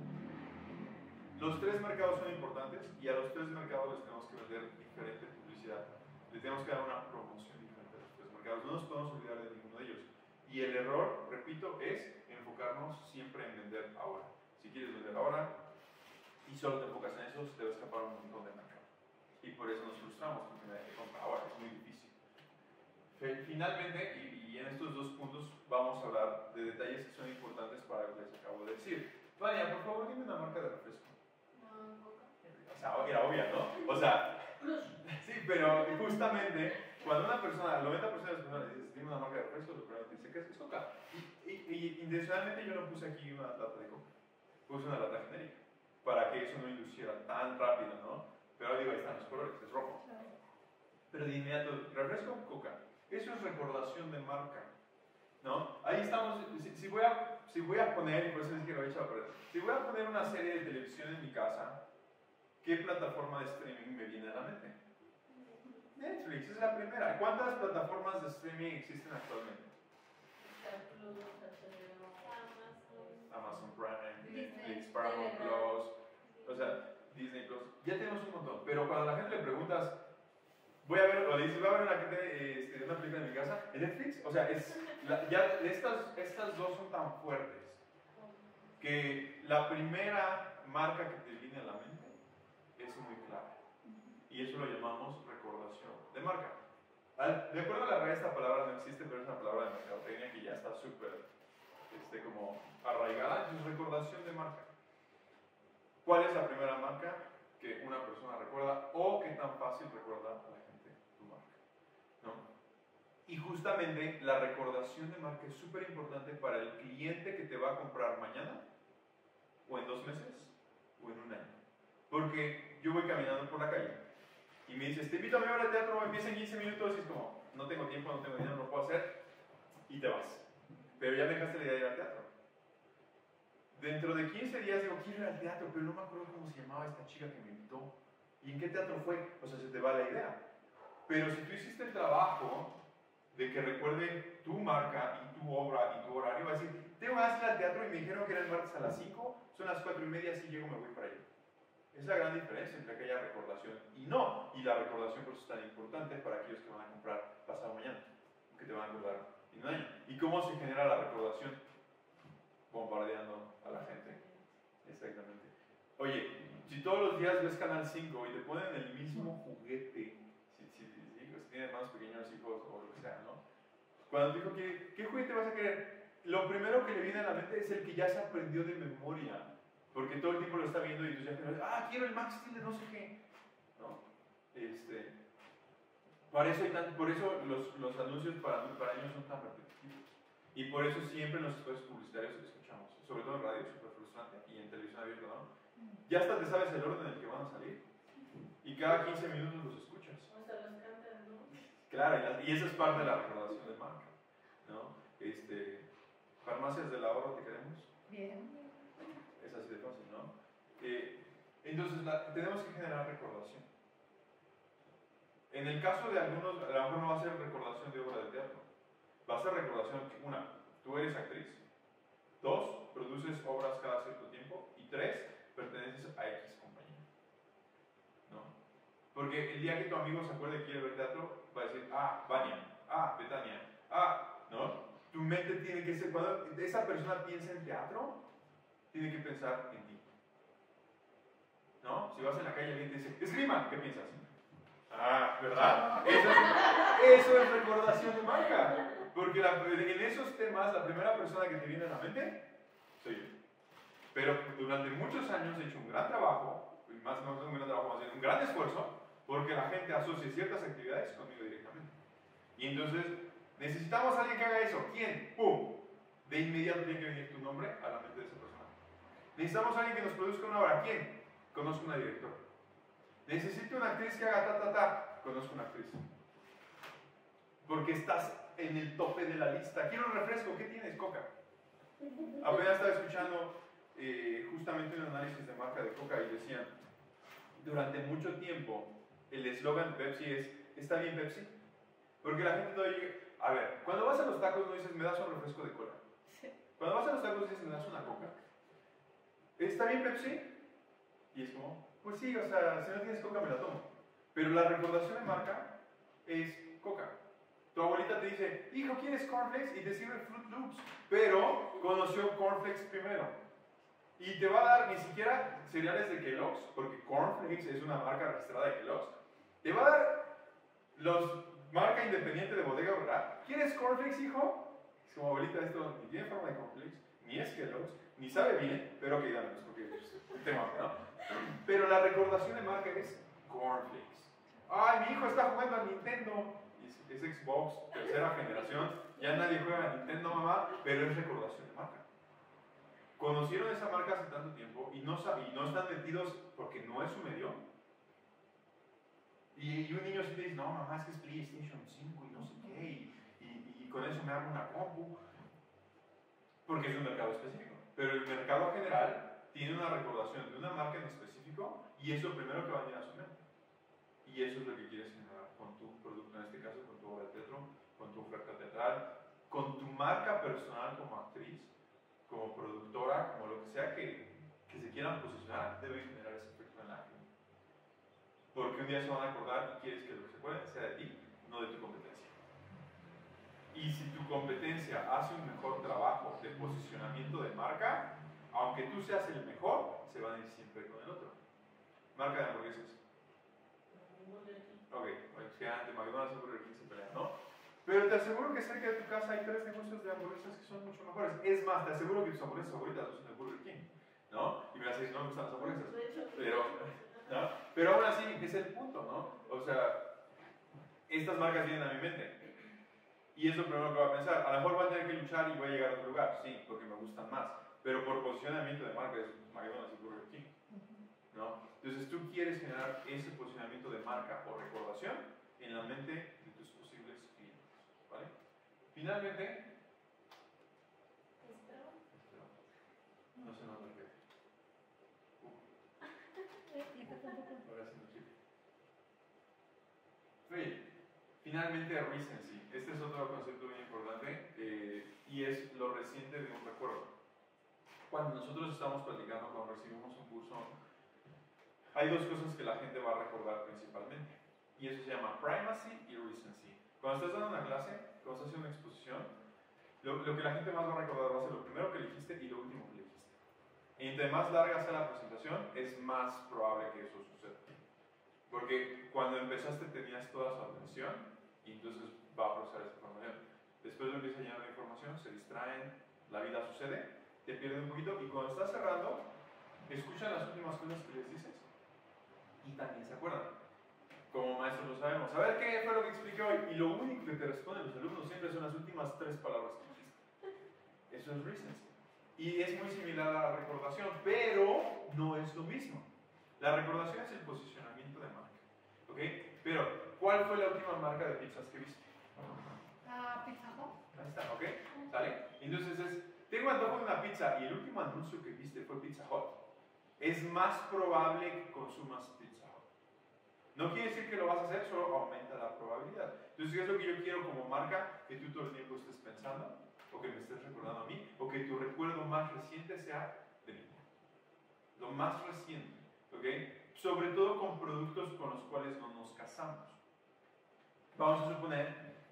Los 3 mercados son importantes y a los 3 mercados les tenemos que vender diferente publicidad. Les tenemos que dar una promoción diferente a los 3 mercados. No nos podemos olvidar de ninguno de ellos. Y el error, repito, es enfocarnos siempre en vender ahora. Si quieres vender ahora y solo te enfocas en eso, te va a escapar un montón de mercado. Y por eso nos frustramos, porque me compra ahora, es muy difícil. Finalmente, y en estos 2 puntos vamos a hablar de detalles que son importantes para lo que les acabo de decir. Vania, por favor, dime una marca de refresco. O sea, era obvia, ¿no? O sea, sí, pero justamente cuando una persona, el 90% de las personas le dices, dime una marca de refresco, lo primero que dice que es Coca. Y intencionalmente yo no puse aquí una lata de Coca, puse una lata genérica, para que eso no induciera tan rápido, ¿no? Pero digo, ahí están los colores, es rojo. Pero de inmediato, refresco Coca. Eso es recordación de marca, ¿no? Ahí estamos, si voy a poner, y por eso les dije que lo he hecho a perder, si voy a poner una serie de televisión en mi casa, ¿qué plataforma de streaming me viene a la mente? Netflix, es la primera. ¿Cuántas plataformas de streaming existen actualmente? Amazon Prime, Netflix, Paramount Plus, o sea, Disney Plus. Ya tenemos un montón, pero cuando a la gente le preguntas, voy a ver, o le dices, voy a ver una película en mi casa, ¿en Netflix? O sea, ya estas 2 son tan fuertes que la primera marca que te viene a la mente es muy clara. Y eso lo llamamos recordación de marca. De acuerdo a la RAE, esta palabra no existe, pero es una palabra de mercadotecnia que ya está súper como arraigada. Es recordación de marca. ¿Cuál es la primera marca que una persona recuerda o qué tan fácil recuerda a la gente tu marca? ¿No? Y justamente la recordación de marca es súper importante para el cliente que te va a comprar mañana, o en 2 meses, o en 1 año. Porque yo voy caminando por la calle y me dices, te invito a mi obra de teatro, empieza en 15 minutos y es como, no tengo tiempo, no tengo dinero, no lo puedo hacer, y te vas. Pero ya dejaste la idea de ir al teatro. Dentro de 15 días digo, quiero ir al teatro, pero no me acuerdo cómo se llamaba esta chica que me invitó. ¿Y en qué teatro fue? O sea, se te va la idea. Pero si tú hiciste el trabajo de que recuerde tu marca y tu obra y tu horario, va a decir, tengo ganas de ir al teatro y me dijeron que era el martes a las 5, son las 4:30, si llego me voy para allá. Es la gran diferencia entre aquella recordación y no. Y la recordación por eso es tan importante para aquellos que van a comprar pasado mañana, que te van a acordar en 1 año. ¿Y cómo se genera la recordación? bombardeando a la gente. Exactamente. Oye, si todos los días ves Canal 5 y te ponen el mismo juguete, si tienes más pequeños hijos o lo que sea, ¿no? Cuando te dijo ¿qué juguete vas a querer? Lo primero que le viene a la mente es el que ya se aprendió de memoria, porque todo el tiempo lo está viendo y tú ya quiero el Max Steel de no sé qué, ¿no? Por eso los anuncios para niños son tan repetitivos. Y por eso siempre en los espacios publicitarios escuchamos, sobre todo en radio, es súper frustrante, y en televisión abierta, ¿no? Ya hasta te sabes el orden en el que van a salir. Y cada 15 minutos los escuchas. O sea, los cantan, ¿no? Claro, y esa es parte de la recordación de marca, ¿no? Farmacias del ahorro, ¿te queremos? Bien. Es así de fácil, ¿no? Entonces, tenemos que generar recordación. En el caso de algunos, a lo mejor no va a ser recordación de obra de teatro. Va a ser recordación, una, tú eres actriz. 2, produces obras cada cierto tiempo. Y 3, perteneces a X compañía. ¿No? Porque el día que tu amigo se acuerde que quiere ver teatro, va a decir, Vania, Betania, ¿no? Tu mente tiene que ser, cuando esa persona piensa en teatro, tiene que pensar en ti. ¿No? Si vas en la calle y alguien te dice, esgrima, ¿qué piensas? ¿Verdad? Eso es recordación de marca. Porque en esos temas, la primera persona que te viene a la mente soy yo. Pero durante muchos años he hecho un gran trabajo, más bien un gran esfuerzo, porque la gente asocie ciertas actividades conmigo directamente. Y entonces, necesitamos a alguien que haga eso. ¿Quién? ¡Pum! De inmediato tiene que venir tu nombre a la mente de esa persona. Necesitamos a alguien que nos produzca una obra. ¿Quién? Conozco una directora. Necesito una actriz que haga Conozco una actriz. Porque estás en el tope de la lista. Quiero un refresco. ¿Qué tienes? Coca. Apenas estaba escuchando justamente un análisis de marca de Coca y decían, durante mucho tiempo, el eslogan de Pepsi es, ¿está bien Pepsi? Porque la gente todavía llega, a ver, cuando vas a los tacos no dices, me das un refresco de cola. Cuando vas a los tacos dices, me das una Coca. ¿Está bien Pepsi? Y es como, pues sí, o sea, si no tienes Coca me la tomo. Pero la recordación de marca es Coca. Tu abuelita te dice, hijo, ¿quieres cornflakes? Y te sirve Fruit Loops. Pero conoció cornflakes primero. Y te va a dar ni siquiera cereales de Kellogg's, porque cornflakes es una marca registrada de Kellogg's. Te va a dar los marca independiente de Bodega Aurrerá. ¿Quieres cornflakes, hijo? Es como, abuelita, esto ni tiene forma de cornflakes, ni es Kellogg's, ni sabe bien, pero que díganos, porque es un tema, ¿no? Pero la recordación de marca es cornflakes. ¡Ay, mi hijo está jugando a Nintendo! Es Xbox, tercera generación. Ya nadie juega a Nintendo, mamá, pero es recordación de marca. Conocieron esa marca hace tanto tiempo y no están metidos porque no es su medio. Y un niño sí te dice, no, mamá, es que es PlayStation 5 y no sé qué, y con eso me hago una compu. Porque es un mercado específico. Pero el mercado general tiene una recordación de una marca en específico y es lo primero que va a venir a su mente. Y eso es lo que quieres generar con tu producto, en este caso con tu obra de teatro, con tu oferta teatral, con tu marca personal como actriz, como productora, como lo que sea que se quieran posicionar, debe generar ese efecto en la gente. Porque un día se van a acordar y quieres que lo que se acuerden sea de ti, no de tu competencia. Y si tu competencia hace un mejor trabajo de posicionamiento de marca, aunque tú seas el mejor, se van a ir siempre con el otro. Marca de hamburguesas. Ok, pues que antes McDonald's y Burger King se pelean, ¿no? Pero te aseguro que cerca de tu casa hay 3 negocios de hamburguesas que son mucho mejores. Es más, te aseguro que tus hamburguesas favoritas no son de Burger King, ¿no? Y me vas a decir, no me gustan las hamburguesas. Pero aún así, es el punto, ¿no? O sea, estas marcas vienen a mi mente. Y es lo primero que voy a pensar. A lo mejor voy a tener que luchar y voy a llegar a otro lugar, sí, porque me gustan más. Pero por posicionamiento de marca es McDonald's y Burger King, ¿no? Entonces tú quieres generar ese posicionamiento de marca o recordación en la mente de tus posibles clientes, ¿vale? Finalmente, no se nota que ahora sí no quiere. Oye, finalmente recency. Este es otro concepto bien importante y es lo reciente de un recuerdo. Cuando nosotros estamos platicando, cuando recibimos un curso, hay 2 cosas que la gente va a recordar principalmente. Y eso se llama primacy y recency. Cuando estás dando una clase, cuando estás haciendo una exposición, lo que la gente más va a recordar va a ser lo primero que elegiste y lo último que elegiste. Y entre más larga sea la presentación, es más probable que eso suceda. Porque cuando empezaste tenías toda su atención y entonces va a procesar esa información. Después lo empieza a llenar de información, se distraen, la vida sucede, te pierden un poquito y cuando estás cerrando, escuchan las últimas cosas que les dices y también se acuerdan. Como maestros lo sabemos. A ver qué fue lo que expliqué hoy. Y lo único que te responden los alumnos siempre son las últimas 3 palabras que dijiste. Eso es recency. Y es muy similar a la recordación, pero no es lo mismo. La recordación es el posicionamiento de marca. ¿Ok? Pero, ¿cuál fue la última marca de pizzas que viste? Pizza Hut. Ahí está, ¿ok? ¿Sale? Entonces tengo antojo de una pizza y el último anuncio que viste fue Pizza Hut. Es más probable que consumas Pizza Hut. No quiere decir que lo vas a hacer, solo aumenta la probabilidad. Entonces, ¿qué es lo que yo quiero como marca? Que tú todo el tiempo estés pensando, o que me estés recordando a mí, o que tu recuerdo más reciente sea de mí. Lo más reciente, ¿ok? Sobre todo con productos con los cuales no nos casamos. Vamos a suponer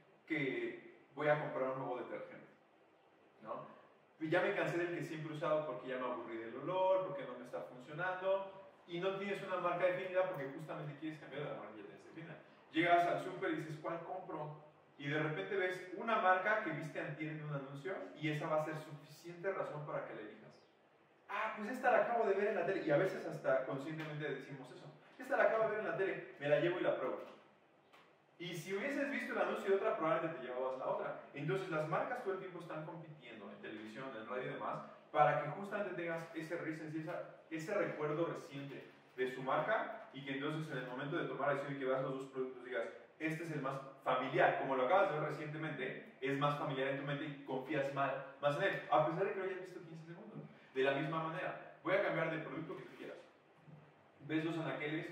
que voy a comprar un nuevo detergente, ¿no? Y ya me cansé del que siempre he usado porque ya me aburrí del olor, porque no me está funcionando, y no tienes una marca definida porque justamente quieres cambiar de la marca ya definida. Llegas al súper y dices, ¿cuál compro? Y de repente ves una marca que viste antier en un anuncio y esa va a ser suficiente razón para que la elijas. Ah, pues esta la acabo de ver en la tele, y a veces hasta conscientemente decimos eso. Esta la acabo de ver en la tele, me la llevo y la pruebo. Y si hubieses visto el anuncio de otra, probablemente te llevabas la otra. Entonces las marcas todo el tiempo están compitiendo en televisión, en radio y demás, para que justamente tengas ese recency, ese recuerdo reciente de su marca, y que entonces en el momento de tomar la decisión y que veas los dos productos digas, este es el más familiar, como lo acabas de ver recientemente, es más familiar en tu mente y confías más en él, a pesar de que lo hayas visto 15 segundos. De la misma manera, voy a cambiar de producto que tú quieras. Ves los anaqueles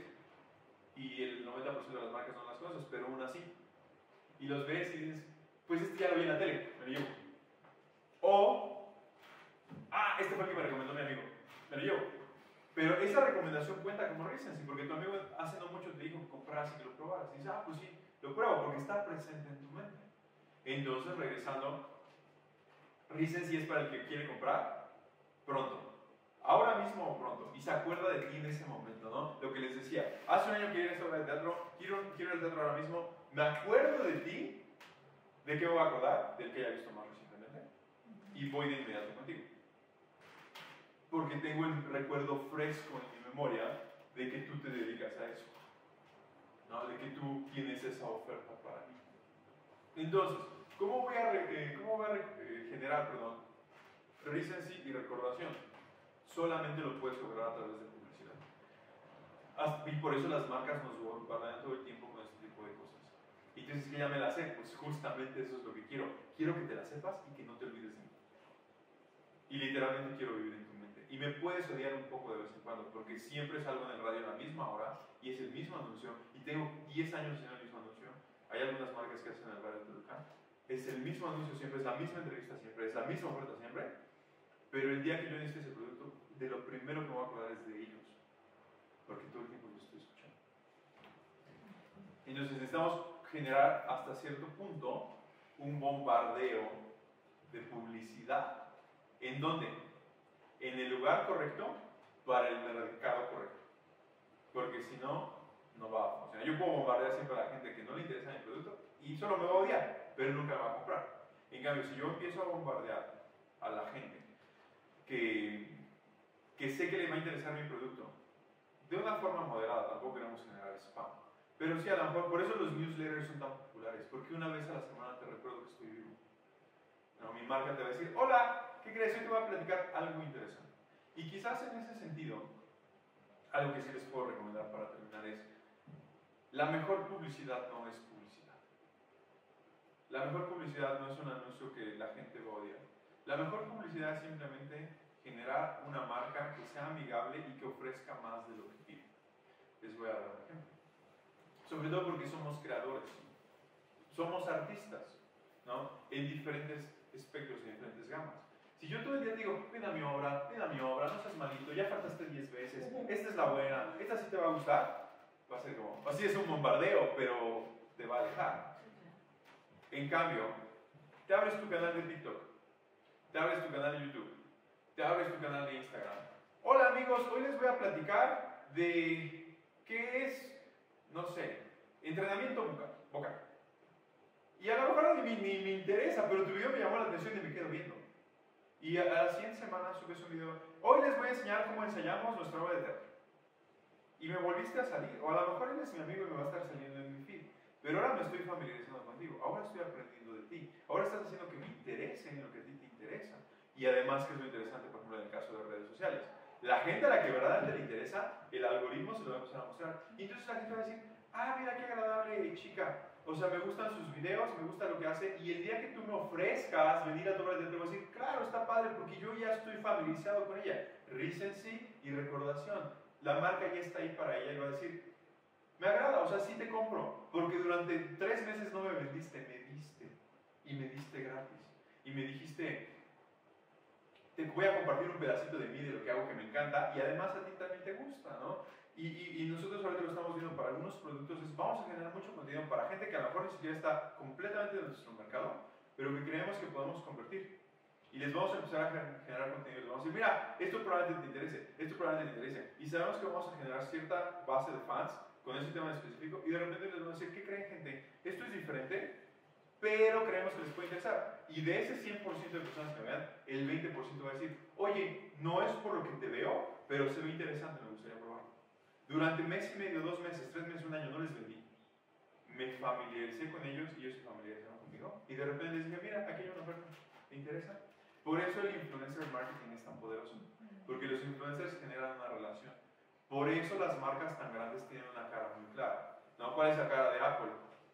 y el 90% de las marcas son las cosas, pero aún así. Y los ves y dices, pues este ya lo vi en la tele, me lo llevo. O, este fue el que me recomendó mi amigo, me lo llevo. Pero esa recomendación cuenta como recency, porque tu amigo hace no mucho te dijo que compraras y que lo probaras. Y dices, pues sí, lo pruebo porque está presente en tu mente. Entonces, regresando, recency es para el que quiere comprar pronto. Ahora mismo o pronto. Y se acuerda de ti en ese momento, ¿no? Lo que les decía, hace un año que ir a esta obra de teatro, quiero ir al teatro ahora mismo, me acuerdo de ti, ¿de qué me voy a acordar? Del que haya visto más recientemente. Y voy de inmediato contigo. Porque tengo el recuerdo fresco en mi memoria de que tú te dedicas a eso, ¿no? De que tú tienes esa oferta para mí. Entonces, ¿cómo voy a generar recency y recordación? Solamente lo puedes lograr a través de publicidad. Y por eso las marcas nos bombardean todo el tiempo con este tipo de cosas. Y tú dices que ya me la sé, pues justamente eso es lo que quiero. Quiero que te la sepas y que no te olvides de mí. Y literalmente quiero vivir en tu mente. Y me puedes odiar un poco de vez en cuando, porque siempre salgo en el radio a la misma hora y es el mismo anuncio. Y tengo 10 años haciendo el mismo anuncio. Hay algunas marcas que hacen el radio de Toluca. Es el mismo anuncio siempre, es la misma entrevista siempre, es la misma oferta siempre. Pero el día que yo necesite ese producto, de lo primero que me voy a acordar es de ellos. Porque todo el tiempo lo estoy escuchando. Entonces necesitamos generar hasta cierto punto un bombardeo de publicidad. ¿En dónde? En el lugar correcto para el mercado correcto. Porque si no, no va a funcionar. Yo puedo bombardear siempre a la gente que no le interesa mi producto y solo me va a odiar, pero nunca me va a comprar. En cambio, si yo empiezo a bombardear a la gente que sé que le va a interesar mi producto, de una forma moderada, tampoco queremos generar spam. Pero sí, a lo mejor, por eso los newsletters son tan populares, porque una vez a la semana te recuerdo que estoy vivo. No, mi marca te va a decir, hola, ¿qué crees? Hoy te voy a platicar algo interesante. Y quizás en ese sentido, algo que sí les puedo recomendar para terminar es, la mejor publicidad no es publicidad. La mejor publicidad no es un anuncio que la gente va a odiar. La mejor publicidad es simplemente generar una marca que sea amigable y que ofrezca más de lo que pide. Les voy a dar un ejemplo. Sobre todo porque somos creadores, somos artistas, ¿no? En diferentes espectros, en diferentes gamas. Si yo todo el día digo, ven a mi obra, no seas malito, ya faltaste 10 veces, esta es la buena, esta sí te va a gustar, va a ser como, así es un bombardeo, pero te va a alejar. En cambio, Te abres tu canal de TikTok, te abres tu canal de YouTube, te abres tu canal de Instagram. Hola amigos, hoy les voy a platicar de qué es, no sé, entrenamiento vocal. Y a lo mejor ni me interesa, pero tu video me llamó la atención y me quedo viendo. Y a la siguiente semana subes un video. Hoy les voy a enseñar cómo ensayamos nuestra obra de teatro. Y me volviste a salir. O a lo mejor eres mi amigo y me va a estar saliendo en mi feed. Pero ahora me estoy familiarizando contigo. Ahora estoy aprendiendo de ti. Ahora estás haciendo que me interese en lo que a ti te interesa. Y además, que es lo interesante, por ejemplo, en el caso de redes sociales. La gente a la que verdaderamente le interesa, el algoritmo se lo va a empezar a mostrar. Y entonces la gente va a decir, ah, mira qué agradable chica. O sea, me gustan sus videos, me gusta lo que hace. Y el día que tú me ofrezcas venir a tu obra de teatro, voy a decir, claro, está padre, porque yo ya estoy familiarizado con ella. Recency y recordación. La marca ya está ahí para ella y va a decir, me agrada, o sea, sí te compro. Porque durante 3 meses no me vendiste, me diste. Y me diste gratis. Y me dijiste, te voy a compartir un pedacito de mí, de lo que hago que me encanta. Y además a ti también te gusta, ¿no? Y nosotros ahorita lo estamos viendo para algunos productos, vamos a generar mucho contenido para gente que a lo mejor ni siquiera está completamente en nuestro mercado, pero que creemos que podemos convertir. Y les vamos a empezar a generar contenido, les vamos a decir, mira, esto probablemente te interese, esto probablemente te interese. Y sabemos que vamos a generar cierta base de fans con ese tema en específico, y de repente les vamos a decir, ¿qué creen, gente? Esto es diferente, pero creemos que les puede interesar. Y de ese 100% de personas que me vean, el 20% va a decir, oye, no es por lo que te veo, pero se ve interesante, me gustaría probarlo. Durante mes y medio, 2 meses, 3 meses, 1 año, no les vendí. Me familiaricé con ellos y ellos se familiarizaron conmigo. Y de repente les dije, mira, aquí hay una oferta, ¿te interesa? Por eso el influencer marketing es tan poderoso. Porque los influencers generan una relación. Por eso las marcas tan grandes tienen una cara muy clara. ¿No? ¿Cuál es la cara de Apple?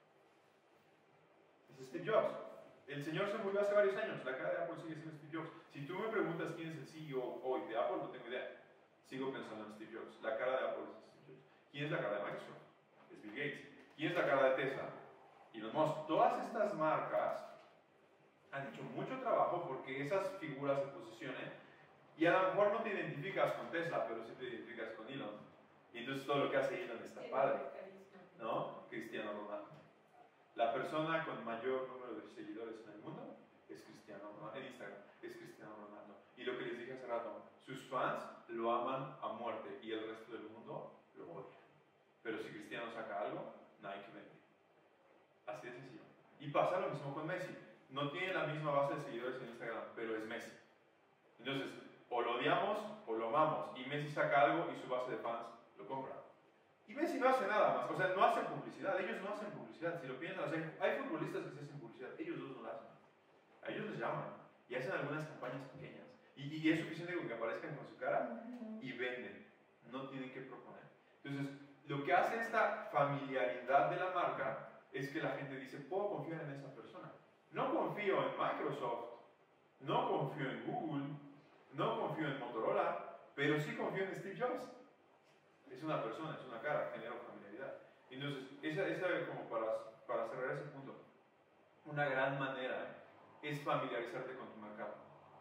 Es Steve Jobs. El señor se murió hace varios años. La cara de Apple sigue siendo Steve Jobs. Si tú me preguntas quién es el CEO hoy de Apple, no tengo idea. Sigo pensando en Steve Jobs. La cara de Apple es Steve Jobs. ¿Quién es la cara de Microsoft? Es Bill Gates. ¿Quién es la cara de Tesla? Elon Musk. Todas estas marcas han hecho mucho trabajo porque esas figuras se posicionen y a lo mejor no te identificas con Tesla, pero sí te identificas con Elon. Y entonces todo lo que hace Elon está padre, ¿no? Cristiano Ronaldo. La persona con mayor número de seguidores en el mundo es Cristiano Ronaldo. En Instagram es Cristiano Ronaldo. Y lo que les dije hace rato, sus fans lo aman a muerte y el resto del mundo lo odia. Pero si Cristiano saca algo, Nike vende. Así de sencillo. Y pasa lo mismo con Messi. No tiene la misma base de seguidores en Instagram, pero es Messi. Entonces, o lo odiamos o lo amamos. Y Messi saca algo y su base de fans lo compra. Y Messi no hace nada más. O sea, no hacen publicidad. Ellos no hacen publicidad. Si lo piensan, o sea, hay futbolistas que se hacen publicidad. Ellos dos no la hacen. A ellos les llaman. Y hacen algunas campañas pequeñas. Y es suficiente con que aparezcan con su cara y venden. No tienen que proponer. Entonces, lo que hace esta familiaridad de la marca es que la gente dice, puedo confiar en esa persona. No confío en Microsoft, no confío en Google, no confío en Motorola, pero sí confío en Steve Jobs. Es una persona, es una cara, genera familiaridad. Entonces, esa como para cerrar ese punto, una gran manera es familiarizarte con tu mercado.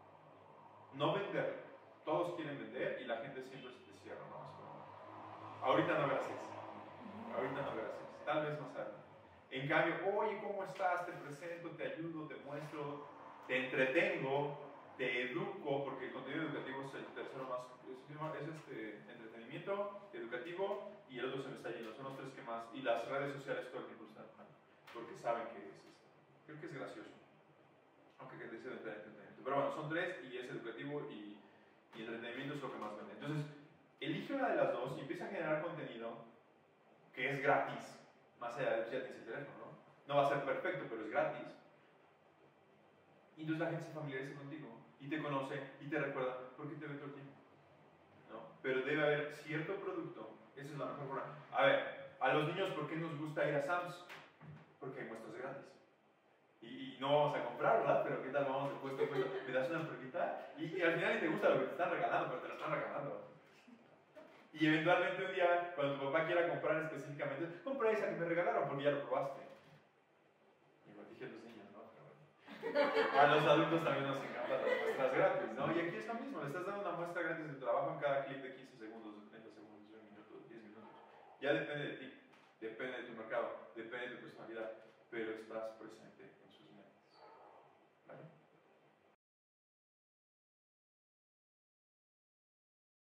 No vender. Todos quieren vender y la gente siempre se te cierra. No, ahorita no gracias. Ahorita no gracias. Tal vez más tarde. En cambio, oye, ¿cómo estás? Te presento, te ayudo, te muestro, te entretengo, te educo, porque el contenido educativo es el tercero más. Es entretenimiento, educativo y el otro se me está yendo. Son los 3 que más. Y las redes sociales todo el tiempo están porque saben que es esto. Creo que es gracioso. Aunque que dice entretenimiento. Pero bueno, son 3 y es educativo y entretenimiento es lo que más vende. Entonces, elige una de las dos y empieza a generar contenido que es gratis. Más allá de que ya tienes el teléfono, ¿no? No va a ser perfecto, pero es gratis. Y entonces la gente se familiariza contigo y te conoce y te recuerda porque te ve todo el tiempo, ¿no? Pero debe haber cierto producto. Esa es la mejor forma. A ver, a los niños, ¿por qué nos gusta ir a Sam's? Porque hay muestras gratis. Y no vamos a comprar, ¿verdad? Pero ¿qué tal vamos después? ¿Me das una pruebita? Y al final ni te gusta lo que te están regalando, pero te lo están regalando. Y eventualmente un día, cuando tu papá quiera comprar específicamente, compra esa que me regalaron porque ya lo probaste. Y me dije a los niños, ¿no? A los adultos también nos encantan las muestras gratis, ¿no? Y aquí es lo mismo, le estás dando una muestra gratis de trabajo en cada clip de 15 segundos, de 30 segundos, de 1 minuto, de 10 minutos. Ya depende de ti, depende de tu mercado, depende de tu personalidad, pero estás presente.